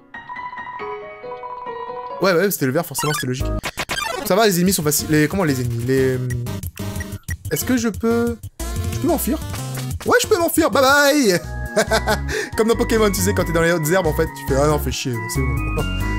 Ouais, c'était le vert, forcément, c'était logique. Ça va, les ennemis sont faciles. Comment les ennemis? Est-ce que je peux m'enfuir? Ouais, je peux m'enfuir, bye bye. Comme dans Pokémon, tu sais, quand t'es dans les hautes herbes, en fait, tu fais « Ah non, fais chier, c'est bon. »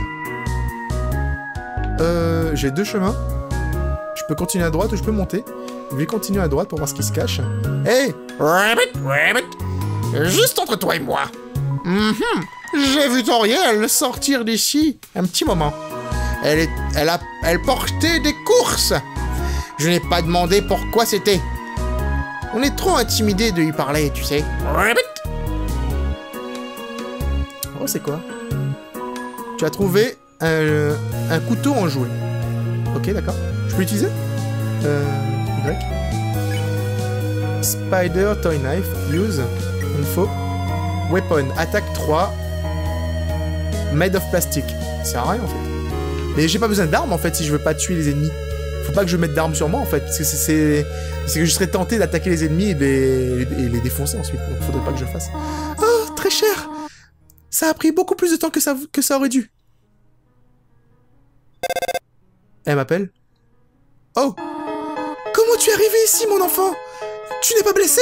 J'ai deux chemins. Je peux continuer à droite ou je peux monter. Je vais continuer à droite pour voir ce qui se cache. Hey! Rabbit! Juste entre toi et moi. J'ai vu Toriel sortir d'ici un petit moment. Elle portait des courses. Je n'ai pas demandé pourquoi c'était. On est trop intimidés de lui parler, tu sais. Rabbit! Oh, c'est quoi? Tu as trouvé un couteau en jouet. Ok, d'accord. Je peux l'utiliser? Y. Spider Toy Knife. Use. Info. Weapon. Attaque 3. Made of plastic. Ça sert à rien, en fait. Mais j'ai pas besoin d'armes, en fait, si je veux pas tuer les ennemis. Faut pas que je mette d'armes sur moi, en fait. Parce que c'est que je serais tenté d'attaquer les ennemis et les défoncer ensuite. Donc faudrait pas que je fasse. Oh, très cher! Ça a pris beaucoup plus de temps que ça aurait dû. Elle m'appelle. Oh! Comment tu es arrivé ici, mon enfant? Tu n'es pas blessé?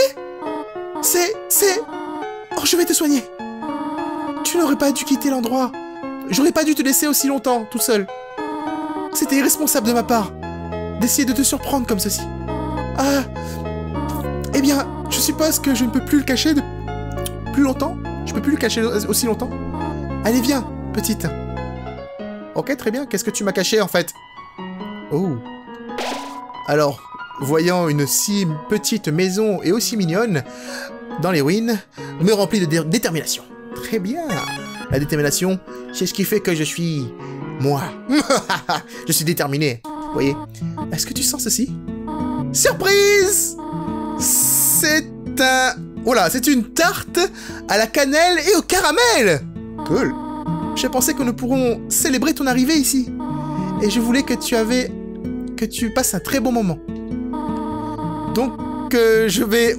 Oh, je vais te soigner. Tu n'aurais pas dû quitter l'endroit. J'aurais pas dû te laisser aussi longtemps, tout seul. C'était irresponsable de ma part d'essayer de te surprendre comme ceci. Ah... Eh bien, je suppose que je ne peux plus le cacher plus longtemps. Je peux plus le cacher aussi longtemps. Allez, viens, petite. Ok, très bien. Qu'est-ce que tu m'as caché, en fait? Oh. Alors, voyant une si petite maison et aussi mignonne dans les ruines, me remplit de détermination. Très bien. La détermination, c'est ce qui fait que je suis... moi. Je suis déterminé. Vous voyez? Est-ce que tu sens ceci? Surprise! C'est un... Oula, c'est une tarte à la cannelle et au caramel! Cool. Je pensais que nous pourrons célébrer ton arrivée ici. Et je voulais que tu passes un très bon moment. Donc, je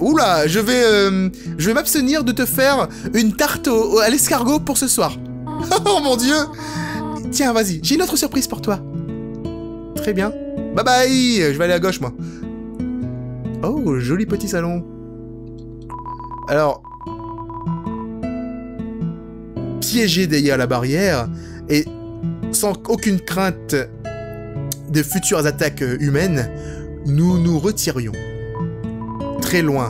vais m'abstenir de te faire une tarte à l'escargot pour ce soir. Oh mon Dieu! Tiens, vas-y, j'ai une autre surprise pour toi. Très bien. Bye bye! Je vais aller à gauche, moi. Oh, joli petit salon. Alors... piégé derrière la barrière, et sans aucune crainte de futures attaques humaines, nous nous retirions. Très loin.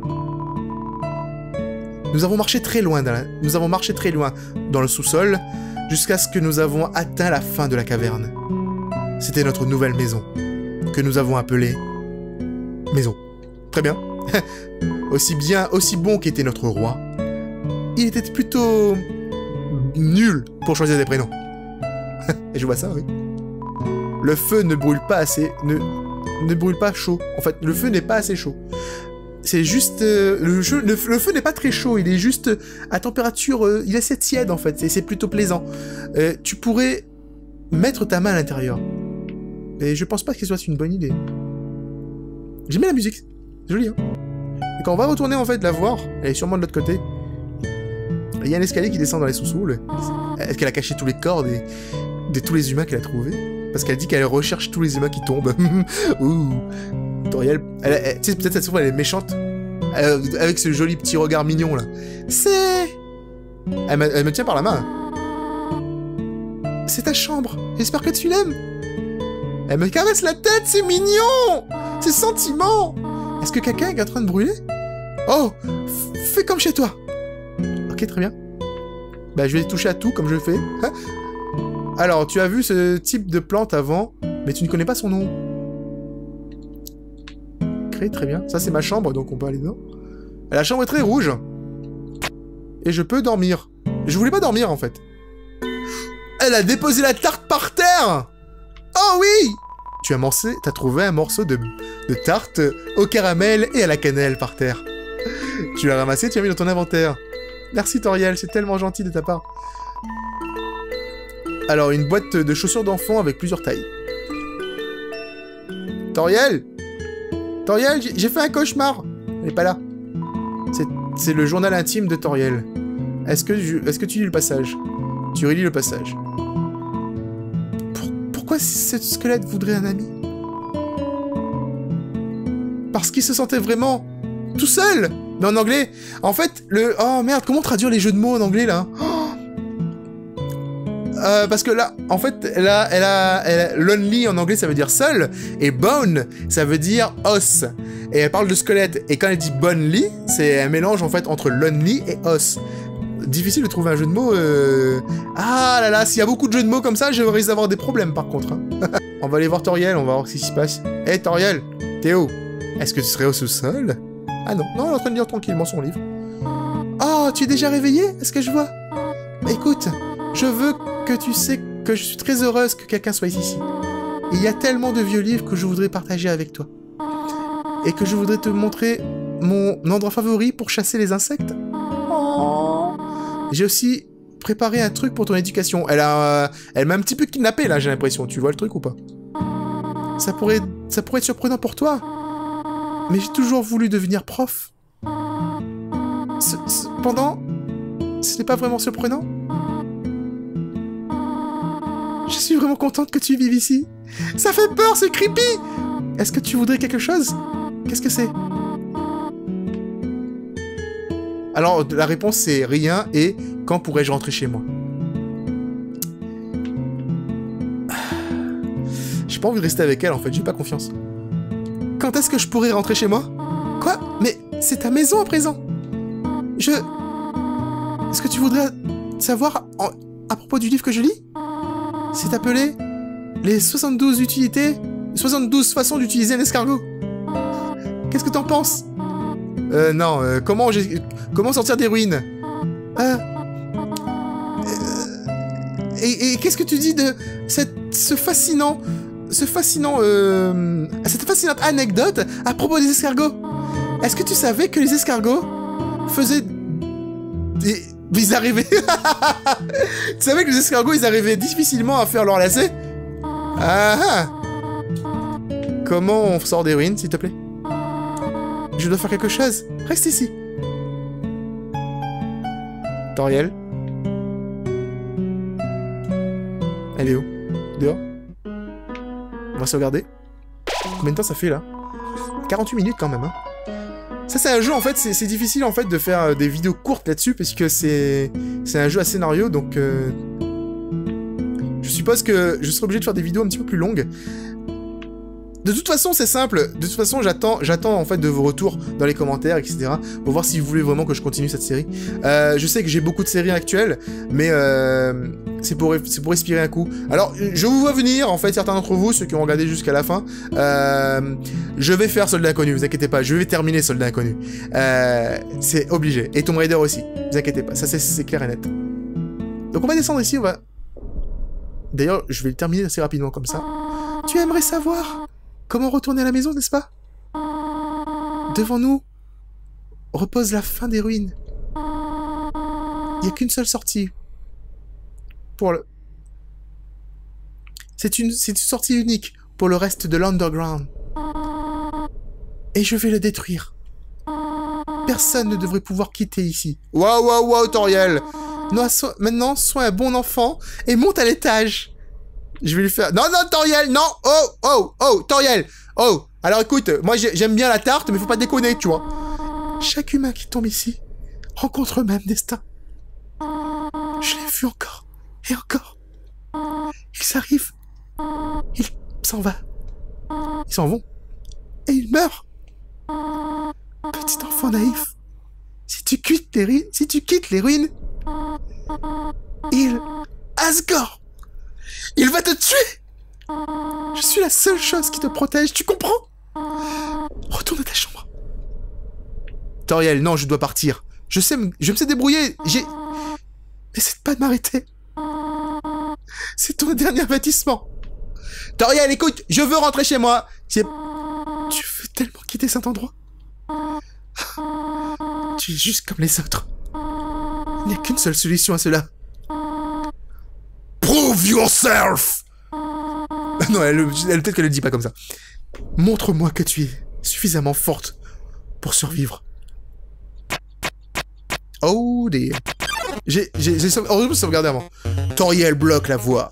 Nous avons marché très loin dans le sous-sol, jusqu'à ce que nous avons atteint la fin de la caverne. C'était notre nouvelle maison, que nous avons appelée... maison. Très bien. Aussi bon qu'était notre roi, il était plutôt... nul pour choisir des prénoms. Et je vois ça, oui. Le feu ne brûle pas assez... ne brûle pas chaud. En fait, le feu n'est pas assez chaud. C'est juste... le feu n'est pas très chaud, il est juste à température... il est assez tiède, en fait, et c'est plutôt plaisant. Tu pourrais mettre ta main à l'intérieur. Et je pense pas que ce soit une bonne idée. J'aime bien la musique. C'est joli, hein. Et quand on va retourner, en fait, la voir, elle est sûrement de l'autre côté. Il y a un escalier qui descend dans les sous-sols. Est-ce qu'elle a caché tous les corps de tous les humains qu'elle a trouvés? Parce qu'elle dit qu'elle recherche tous les humains qui tombent. Ouh. Toriel, tu sais, peut-être cette fois elle est méchante. Avec ce joli petit regard mignon, là. C'est... Elle me tient par la main. C'est ta chambre. J'espère que tu l'aimes. Elle me caresse la tête, c'est mignon. C'est sentiment. Est-ce que quelqu'un est en train de brûler? Oh, fais comme chez toi. Ok, très bien. Bah, je vais toucher à tout, comme je fais. Hein? Alors, tu as vu ce type de plante avant, mais tu ne connais pas son nom. Ok, très bien. Ça, c'est ma chambre, donc on peut aller dedans. La chambre est très rouge. Et je peux dormir. Je voulais pas dormir, en fait. Elle a déposé la tarte par terre! Oh oui! Tu as trouvé un morceau de tarte au caramel et à la cannelle par terre. Tu l'as ramassé, tu l'as mis dans ton inventaire. Merci Toriel, c'est tellement gentil de ta part. Alors, une boîte de chaussures d'enfant avec plusieurs tailles. Toriel! Toriel, j'ai fait un cauchemar. Elle n'est pas là. C'est le journal intime de Toriel. Est-ce que tu lis le passage? Tu relis le passage. Pourquoi ce squelette voudrait un ami? Parce qu'il se sentait vraiment tout seul. Mais en anglais, en fait, oh merde, comment traduire les jeux de mots en anglais, là? Parce que là, en fait, elle a lonely en anglais, ça veut dire seul, et bone, ça veut dire os. Et elle parle de squelette, et quand elle dit bonely, c'est un mélange, en fait, entre lonely et os. Difficile de trouver un jeu de mots, Ah là là, s'il y a beaucoup de jeux de mots comme ça, je risque d'avoir des problèmes, par contre. Hein. On va aller voir Toriel, on va voir ce qui se passe. Hé, Toriel, Théo, est-ce que tu serais au sous-sol? Ah non, non, elle est en train de lire tranquillement son livre. Oh, tu es déjà réveillé? Est-ce que je vois? Écoute, je veux que tu sais que je suis très heureuse que quelqu'un soit ici. Il y a tellement de vieux livres que je voudrais partager avec toi. Et que je voudrais te montrer mon endroit favori pour chasser les insectes. Oh. J'ai aussi préparé un truc pour ton éducation. Elle m'a un petit peu kidnappé là, j'ai l'impression. Tu vois le truc ou pas? Ça pourrait être surprenant pour toi. Mais j'ai toujours voulu devenir prof. Cependant, ce n'est pas vraiment surprenant. Je suis vraiment contente que tu vives ici. Ça fait peur, c'est creepy. Est-ce que tu voudrais quelque chose? Qu'est-ce que c'est? Alors, la réponse c'est rien et quand pourrais-je rentrer chez moi? J'ai pas envie de rester avec elle en fait, j'ai pas confiance. Quand est-ce que je pourrais rentrer chez moi? Quoi? Mais c'est ta maison à présent. Est-ce que tu voudrais savoir à propos du livre que je lis? C'est appelé les 72 utilités, 72 façons d'utiliser un escargot. Qu'est-ce que t'en penses? Non, comment sortir des ruines? Et qu'est-ce que tu dis de cette fascinante anecdote à propos des escargots? Est-ce que tu savais que les escargots faisaient des... Ils arrivaient... Tu savais que les escargots, ils arrivaient difficilement à faire leur lacet? Ah ah. Comment on sort des ruines, s'il te plaît? Je dois faire quelque chose. Reste ici. Toriel. Elle est où? Dehors? On va sauvegarder. Combien de temps ça fait, là? 48 minutes, quand même, hein. Ça, c'est un jeu, en fait, c'est difficile, en fait, de faire des vidéos courtes là-dessus, parce que c'est un jeu à scénario, donc... Je suppose que je serai obligé de faire des vidéos un petit peu plus longues. De toute façon, c'est simple. De toute façon, j'attends en fait de vos retours dans les commentaires, etc. Pour voir si vous voulez vraiment que je continue cette série. Je sais que j'ai beaucoup de séries actuelles, mais c'est pour respirer un coup. Alors, je vous vois venir, en fait, certains d'entre vous, ceux qui ont regardé jusqu'à la fin. Je vais faire Soldat Inconnu, vous inquiétez pas. Je vais terminer Soldat Inconnu. C'est obligé. Et Tomb Raider aussi, vous inquiétez pas. Ça, c'est clair et net. Donc, on va descendre ici, on va... D'ailleurs, je vais le terminer assez rapidement comme ça. Tu aimerais savoir comment retourner à la maison, n'est-ce pas? Devant nous repose la fin des ruines. Il n'y a qu'une seule sortie. Pour le... C'est une sortie unique pour le reste de l'Underground. Et je vais le détruire. Personne ne devrait pouvoir quitter ici. Waouh, waouh, waouh, Toriel! Maintenant, sois un bon enfant et monte à l'étage. Je vais lui faire... Non, non, Toriel, non! Oh, oh, oh, Toriel! Oh! Alors écoute, moi j'aime bien la tarte, mais faut pas déconner, tu vois. Chaque humain qui tombe ici rencontre le même destin. Je l'ai vu encore et encore. Ils arrivent. Ils s'en vont. Ils s'en vont. Et ils meurent. Petit enfant naïf. Si tu quittes les ruines, Asgore, il va te tuer. Je suis la seule chose qui te protège, tu comprends? Retourne à ta chambre. Toriel, non, je dois partir. Je me sais débrouiller. N'essaie pas de m'arrêter. C'est ton dernier avertissement. Toriel, écoute, je veux rentrer chez moi. Tu veux tellement quitter cet endroit. Tu es juste comme les autres. Il n'y a qu'une seule solution à cela. Prove yourself. Non, peut-être qu'elle le dit pas comme ça. Montre-moi que tu es suffisamment forte pour survivre. Oh dear. Heureusement, j'ai sauvegardé avant. Toriel bloque la voie.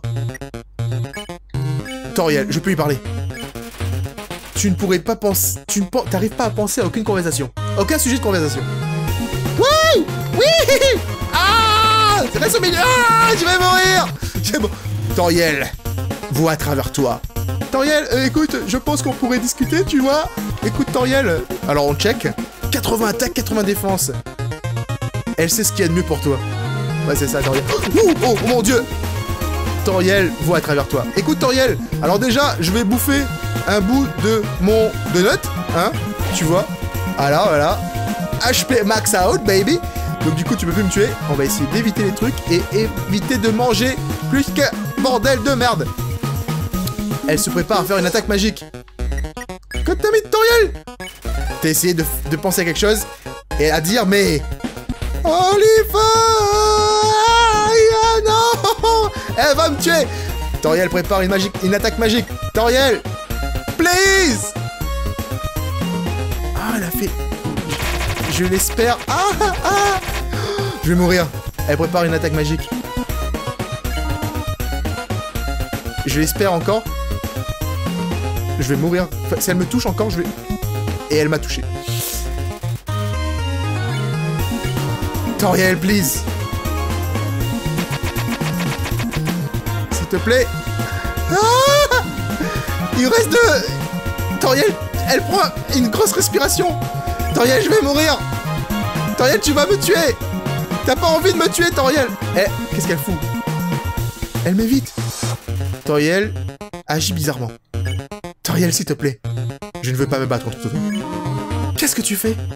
Toriel, je peux lui parler. Tu ne pourrais pas penser... Tu n'arrives pas à penser à aucune conversation. Aucun sujet de conversation. Oui. Oui. Ah, reste au milieu. Ah, je vais mourir. Toriel, vois à travers toi. Toriel, écoute, je pense qu'on pourrait discuter, tu vois. Écoute, Toriel. Alors, on check. 80 attaques, 80 défense. Elle sait ce qu'il y a de mieux pour toi. Ouais, c'est ça, Toriel. Oh mon Dieu. Toriel, vois à travers toi. Écoute, Toriel, alors déjà, je vais bouffer un bout de mon donut, hein, tu vois. Alors, voilà. HP max out, baby. Donc, du coup, tu peux plus me tuer. On va essayer d'éviter les trucs et éviter de manger plus que bordel de merde. Elle se prépare à faire une attaque magique. Quand t'as mis Toriel, t'as essayé de penser à quelque chose et à dire, mais... Oliver! Non! Elle va me tuer! Toriel prépare une attaque magique. Toriel! Please! Ah, elle a fait... Je l'espère. Ah! Je vais mourir. Elle prépare une attaque magique. Je l'espère encore. Je vais mourir. Enfin, si elle me touche encore, je vais... Et elle m'a touché. Toriel, please. S'il te plaît. Ah, il reste deux. Toriel, elle prend une grosse respiration. Toriel, je vais mourir. Toriel, tu vas me tuer. T'as pas envie de me tuer, Toriel. Eh, qu'est-ce qu'elle fout? Elle m'évite. Toriel agit bizarrement. Toriel, s'il te plaît. Je ne veux pas me battre contre toi. Qu'est-ce que tu fais?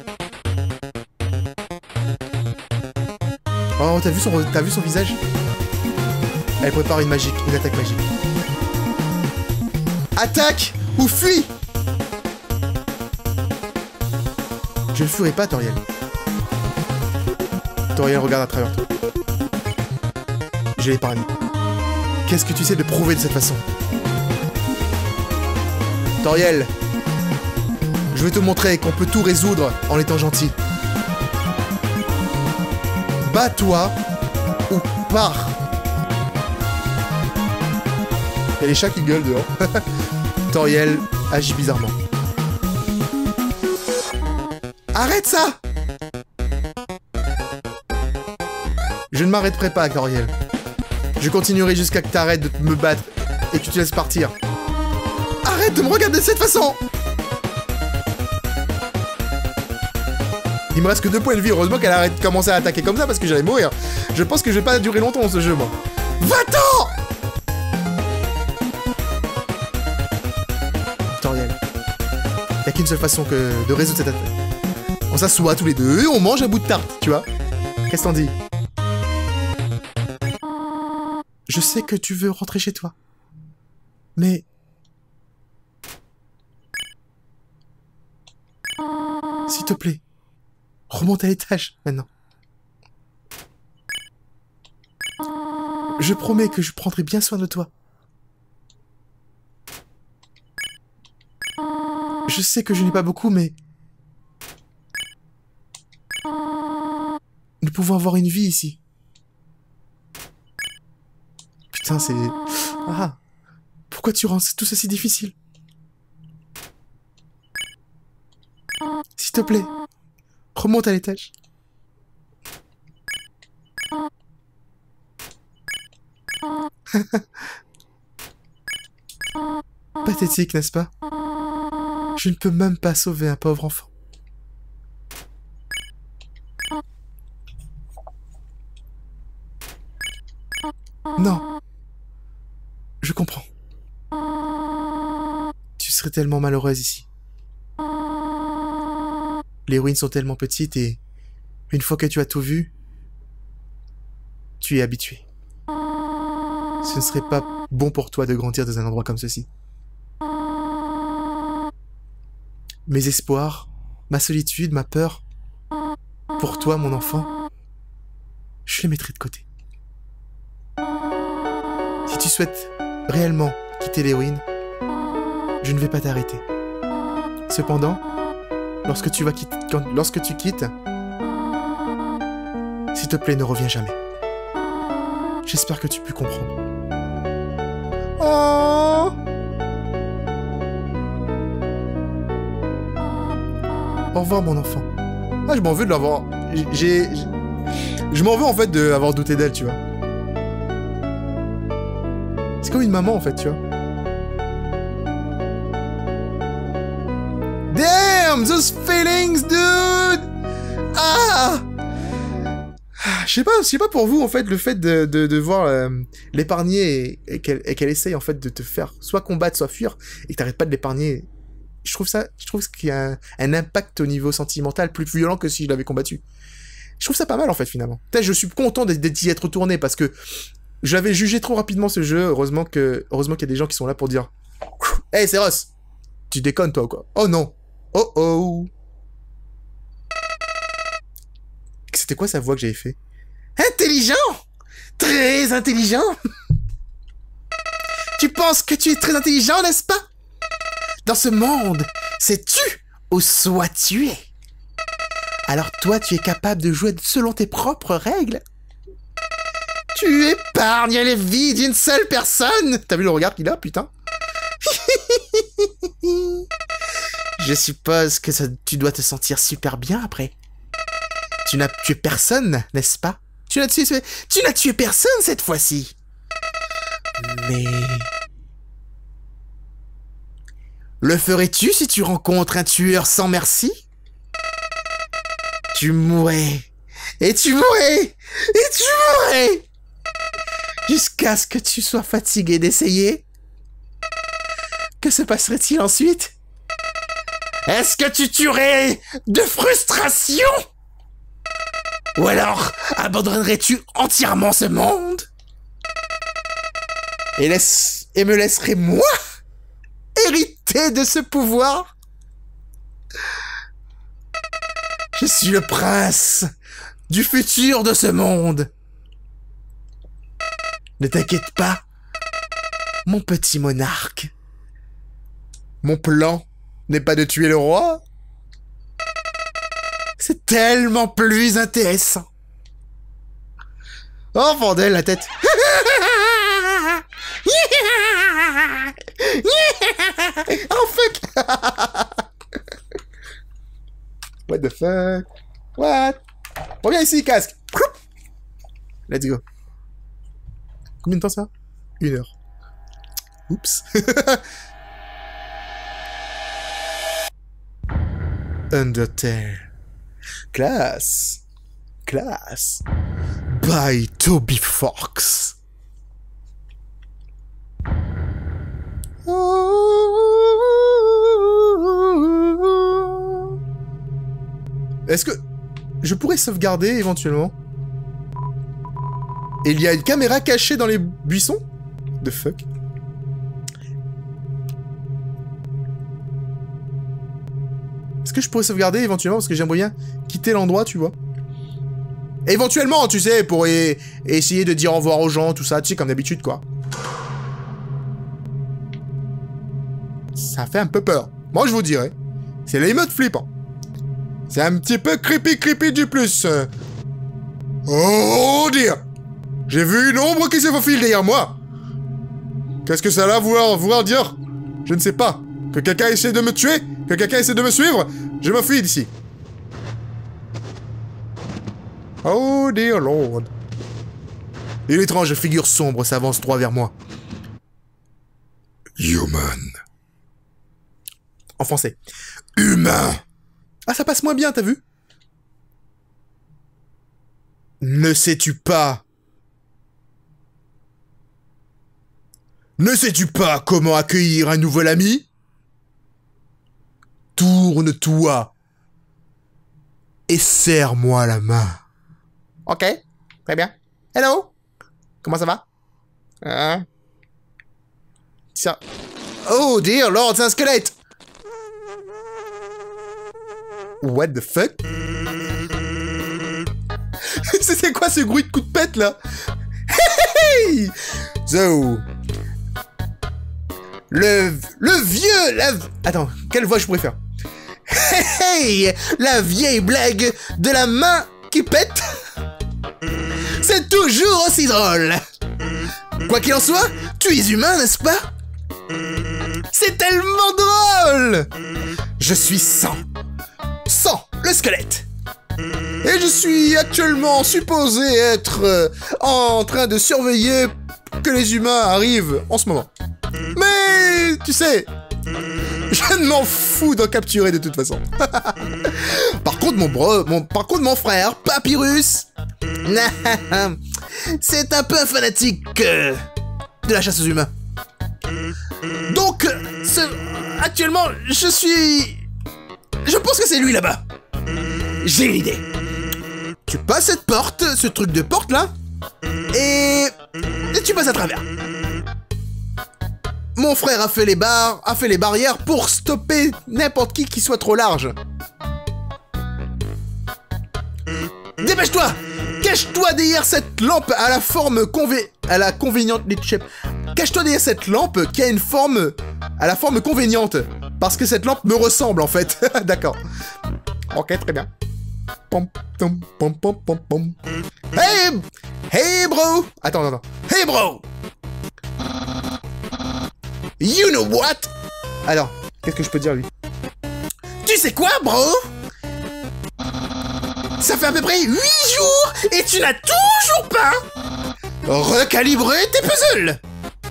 Oh, t'as vu son visage? Elle prépare une attaque magique. Attaque ou fuis! Je ne fuirai pas, Toriel. Toriel regarde à travers toi. Je l'épargne. Qu'est-ce que tu sais de prouver de cette façon? Toriel, je vais te montrer qu'on peut tout résoudre en étant gentil. Bats-toi ou pars. Il y a les chats qui gueulent dehors. Toriel agit bizarrement. Arrête ça! Je ne m'arrêterai pas, Toriel. Je continuerai jusqu'à que tu arrêtes de me battre et que tu te laisses partir. Arrête de me regarder de cette façon! Il me reste que 2 points de vie. Heureusement qu'elle arrête de commencer à attaquer comme ça parce que j'allais mourir. Je pense que je vais pas durer longtemps ce jeu, moi. Va-t'en! Toriel. Il n'y a qu'une seule façon de résoudre cette attaque. On s'assoit tous les deux et on mange un bout de tarte, tu vois. Qu'est-ce que t'en dis? Je sais que tu veux rentrer chez toi. Mais... s'il te plaît, remonte à l'étage, maintenant. Je promets que je prendrai bien soin de toi. Je sais que je n'ai pas beaucoup, mais... nous pouvons avoir une vie ici. Putain, c'est... Ah, pourquoi tu rends tout ça si difficile? S'il te plaît, remonte à l'étage. Pathétique, n'est-ce pas? Je ne peux même pas sauver un pauvre enfant. Non. Je comprends. Tu serais tellement malheureuse ici. Les ruines sont tellement petites et une fois que tu as tout vu, tu es habitué. Ce ne serait pas bon pour toi de grandir dans un endroit comme ceci. Mes espoirs, ma solitude, ma peur, pour toi, mon enfant, je les mettrai de côté. Si tu souhaites réellement quitter les ruines, je ne vais pas t'arrêter. Cependant, lorsque tu quittes, s'il te plaît, ne reviens jamais. J'espère que tu peux comprendre. Oh! Au revoir, mon enfant. Ah, je m'en veux de l'avoir... Je m'en veux, en fait, d'avoir douté d'elle, tu vois. C'est comme une maman, en fait, tu vois. Damn, those feelings, dude! Ah! Je sais pas pour vous, en fait, le fait de voir l'épargner et qu'elle essaye, en fait, de te faire soit combattre, soit fuir, et que t'arrêtes pas de l'épargner. Je trouve qu'il y a un impact au niveau sentimental plus violent que si je l'avais combattu. Je trouve ça pas mal, en fait, finalement. Peut-être je suis content d'y être retourné, parce que j'avais jugé trop rapidement ce jeu. Heureusement qu'il y a des gens qui sont là pour dire « Hey, c'est Ross! Tu déconnes, toi, ou quoi? Oh non! Oh oh! » C'était quoi sa voix que j'avais fait? Intelligent! Très intelligent! Tu penses que tu es très intelligent, n'est-ce pas? Dans ce monde, c'est tu ou soit tu es. Alors toi, tu es capable de jouer selon tes propres règles. Tu épargnes les vies d'une seule personne. T'as vu le regard qu'il a, putain? Je suppose que tu dois te sentir super bien après. Tu n'as tué personne, n'est-ce pas? Tu n'as tué personne cette fois-ci. Mais... le ferais-tu si tu rencontres un tueur sans merci? Tu mourrais. Et tu mourrais. Et tu mourrais. Jusqu'à ce que tu sois fatigué d'essayer. Que se passerait-il ensuite? Est-ce que tu tuerais de frustration? Ou alors abandonnerais-tu entièrement ce monde? Et me laisserais moi hériter de ce pouvoir? Je suis le prince du futur de ce monde. Ne t'inquiète pas, mon petit monarque. Mon plan n'est pas de tuer le roi. C'est tellement plus intéressant. Oh bordel, la tête. Oh fuck. What the fuck? What? Reviens ici, casque. Let's go. Combien de temps ça? 1 heure. Oups. Undertale. Classe. Classe. By Toby Fox. Est-ce que je pourrais sauvegarder éventuellement? Et il y a une caméra cachée dans les buissons? The fuck? Est-ce que je pourrais sauvegarder éventuellement? Parce que j'aimerais bien quitter l'endroit, tu vois. Éventuellement, tu sais, pour essayer de dire au revoir aux gens, tout ça, tu sais, comme d'habitude, quoi. Ça fait un peu peur. Moi, je vous dirais. C'est l'émote flippant. C'est un petit peu creepy du plus. Oh dear! J'ai vu une ombre qui se faufile derrière moi. Qu'est-ce que ça va vouloir dire? Je ne sais pas. Que quelqu'un essaie de me tuer? Que quelqu'un essaie de me suivre? Je m'enfuis d'ici. Oh dear lord. Une étrange figure sombre s'avance droit vers moi. Human. En français. Humain. Ah, ça passe moins bien, t'as vu? Ne sais-tu pas? Ne sais-tu pas comment accueillir un nouvel ami? Tourne-toi et serre-moi la main. Ok, très bien. Hello? Comment ça va? Hein? Tiens. Oh dear lord, c'est un squelette! What the fuck? C'est quoi ce bruit de coup de pète là? Hey! So. Le vieux... Attends, quelle voix je pourrais faire? Hey! La vieille blague de la main qui pète? C'est toujours aussi drôle! Quoi qu'il en soit, tu es humain, n'est-ce pas? C'est tellement drôle! Je suis Sang, le squelette. Et je suis actuellement supposé être en train de surveiller que les humains arrivent en ce moment. Mais, tu sais, je ne m'en fous d'en capturer de toute façon. Par contre, mon frère, Papyrus, c'est un peu un fanatique de la chasse aux humains. Donc, actuellement, je pense que c'est lui là-bas. J'ai une idée. Tu passes cette porte, ce truc de porte là, et tu passes à travers. Mon frère a fait les barrières pour stopper n'importe qui soit trop large. Dépêche-toi! Cache-toi derrière cette lampe à la forme convéniente. Cache-toi derrière cette lampe qui a une forme à la forme convéniente. Parce que cette lampe me ressemble en fait. D'accord. Ok, très bien. Pom, pom, pom, pom, pom, pom. Hey bro! Attends. Hey bro! You know what? Alors, qu'est-ce que je peux dire lui? Tu sais quoi, bro? Ça fait à peu près 8 jours et tu n'as toujours pas recalibré tes puzzles.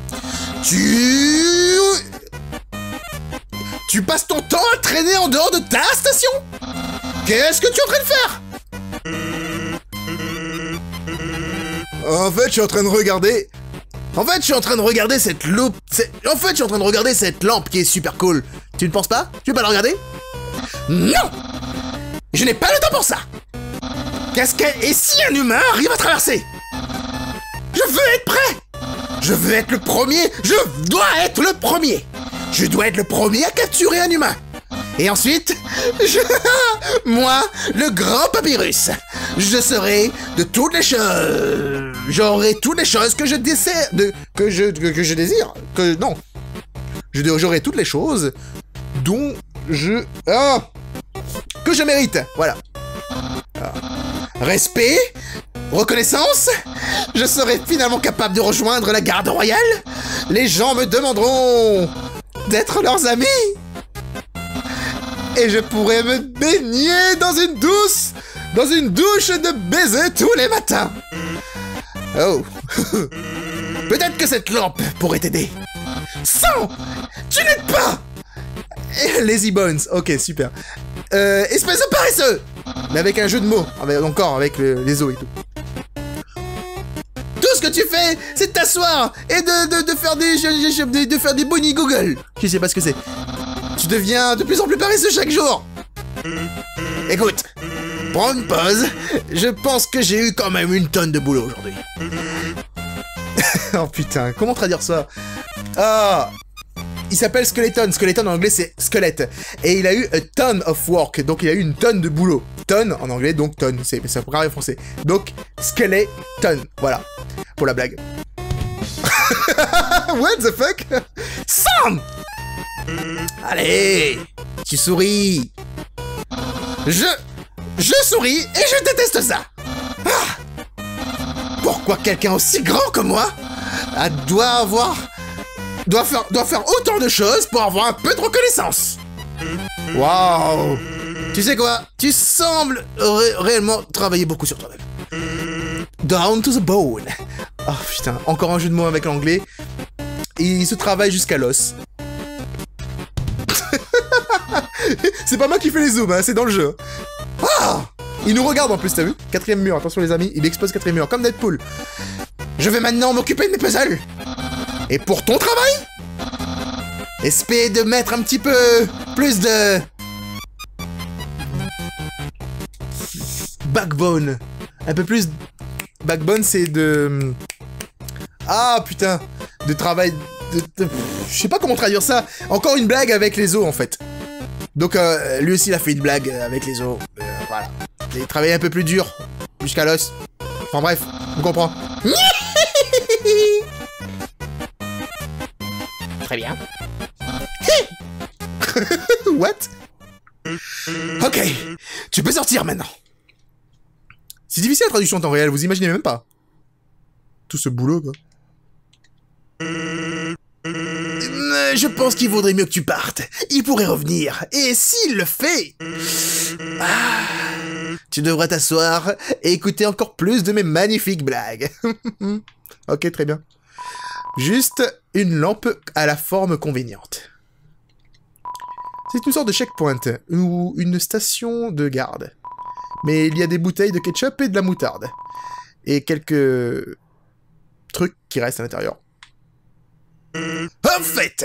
Tu passes ton temps à traîner en dehors de ta station. Qu'est-ce que tu es en train de faire? En fait, je suis en train de regarder En fait, je suis en train de regarder cette loupe... En fait, je suis en train de regarder cette lampe qui est super cool. Tu ne penses pas? Tu veux pas la regarder? Non! Je n'ai pas le temps pour ça! Et si un humain arrive à traverser? Je veux être prêt! Je veux être le premier! Je dois être le premier! Je dois être le premier à capturer un humain! Et ensuite, moi, le grand papyrus, je serai de toutes les choses... J'aurai toutes les choses que je désire... Que je désire... Non. J'aurai toutes les choses dont je... que je mérite. Voilà. Respect, reconnaissance, je serai finalement capable de rejoindre la garde royale. Les gens me demanderont d'être leurs amis. Et je pourrai me baigner dans une douche de baisers tous les matins. Oh. Peut-être que cette lampe pourrait t'aider. Sans, tu n'aides pas. Lazy Bones, ok, super. Espèce de paresseux. Mais avec un jeu de mots, encore avec les os et tout. Tout ce que tu fais, c'est de t'asseoir et de faire des bonnies Google. Je sais pas ce que c'est. Tu deviens de plus en plus paresseux chaque jour. Écoute, prends une pause. Je pense que j'ai eu quand même une tonne de boulot aujourd'hui. Oh putain, comment traduire ça? Ah, il s'appelle Skeleton. Skeleton en anglais c'est squelette. Et il a eu a ton of work. Donc il a eu une tonne de boulot. Tonne en anglais, donc tonne. C'est un programme en français. Donc skeleton. Voilà. Pour la blague. What the fuck? Sam! Allez! Tu souris! Je souris et je déteste ça! Ah! Pourquoi quelqu'un aussi grand que moi doit faire autant de choses pour avoir un peu de reconnaissance? Waouh! Tu sais quoi? Tu sembles réellement travailler beaucoup sur toi-même. Down to the bone. Oh putain, encore un jeu de mots avec l'anglais. Il se travaille jusqu'à l'os. C'est pas moi qui fais les zooms, hein, c'est dans le jeu. Ah! Il nous regarde en plus, t'as vu? 4ème mur, attention les amis, il expose 4ème mur, comme Deadpool. Je vais maintenant m'occuper de mes puzzles. Et pour ton travail, essaie de mettre un petit peu plus de... backbone. Un peu plus... Backbone, c'est de... Ah, putain. De travail... Je sais pas comment traduire ça. Encore une blague avec les os, en fait. Donc, lui aussi, il a fait une blague avec les os. Voilà. Il travaillait un peu plus dur. Jusqu'à l'os. Enfin bref, on comprend. Très bien. What? Ok. Tu peux sortir maintenant. C'est difficile la traduction en temps réel, vous imaginez même pas. Tout ce boulot, quoi. Je pense qu'il vaudrait mieux que tu partes. Il pourrait revenir. Et s'il le fait... tu devrais t'asseoir et écouter encore plus de mes magnifiques blagues. Ok, très bien. Juste une lampe à la forme conveniente. C'est une sorte de checkpoint ou une station de garde. Mais il y a des bouteilles de ketchup et de la moutarde. Et quelques trucs qui restent à l'intérieur. En fait,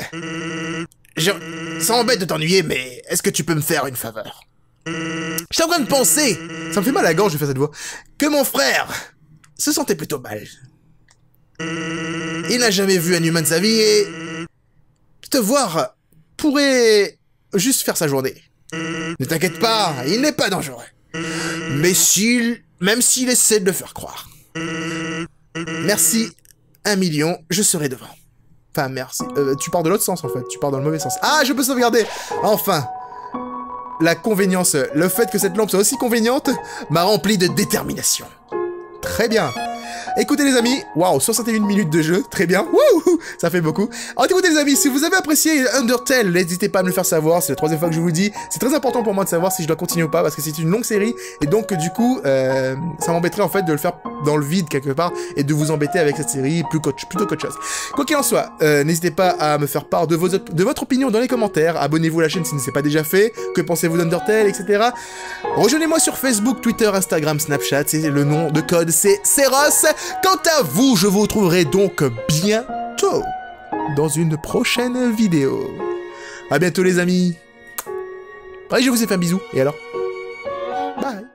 ça m'embête de t'ennuyer, mais est-ce que tu peux me faire une faveur? J'étais en train de penser, ça me fait mal à la gorge de faire cette voix, que mon frère se sentait plutôt mal. Il n'a jamais vu un humain de sa vie et te voir pourrait juste faire sa journée. Ne t'inquiète pas, il n'est pas dangereux. Mais même s'il essaie de le faire croire. Merci 1 million, je serai devant. Enfin, merci. Tu pars de l'autre sens, en fait. Tu pars dans le mauvais sens. Ah, je peux sauvegarder. Enfin. La convenience. Le fait que cette lampe soit aussi conveniente m'a rempli de détermination. Très bien. Écoutez les amis, waouh, 61 minutes de jeu, très bien, wouhou, ça fait beaucoup. Alors écoutez les amis, si vous avez apprécié Undertale, n'hésitez pas à me le faire savoir, c'est la 3e fois que je vous le dis. C'est très important pour moi de savoir si je dois continuer ou pas, parce que c'est une longue série, et donc du coup, ça m'embêterait en fait de le faire dans le vide quelque part et de vous embêter avec cette série plutôt qu'autre chose. Quoi qu'il en soit, n'hésitez pas à me faire part de votre opinion dans les commentaires, abonnez-vous à la chaîne si ce n'est pas déjà fait, que pensez-vous d'Undertale, etc. Rejoignez-moi sur Facebook, Twitter, Instagram, Snapchat, c'est le nom de code, c'est Seros. Quant à vous, je vous retrouverai donc bientôt dans une prochaine vidéo. À bientôt les amis. Ouais, je vous ai fait un bisou, et alors? Bye.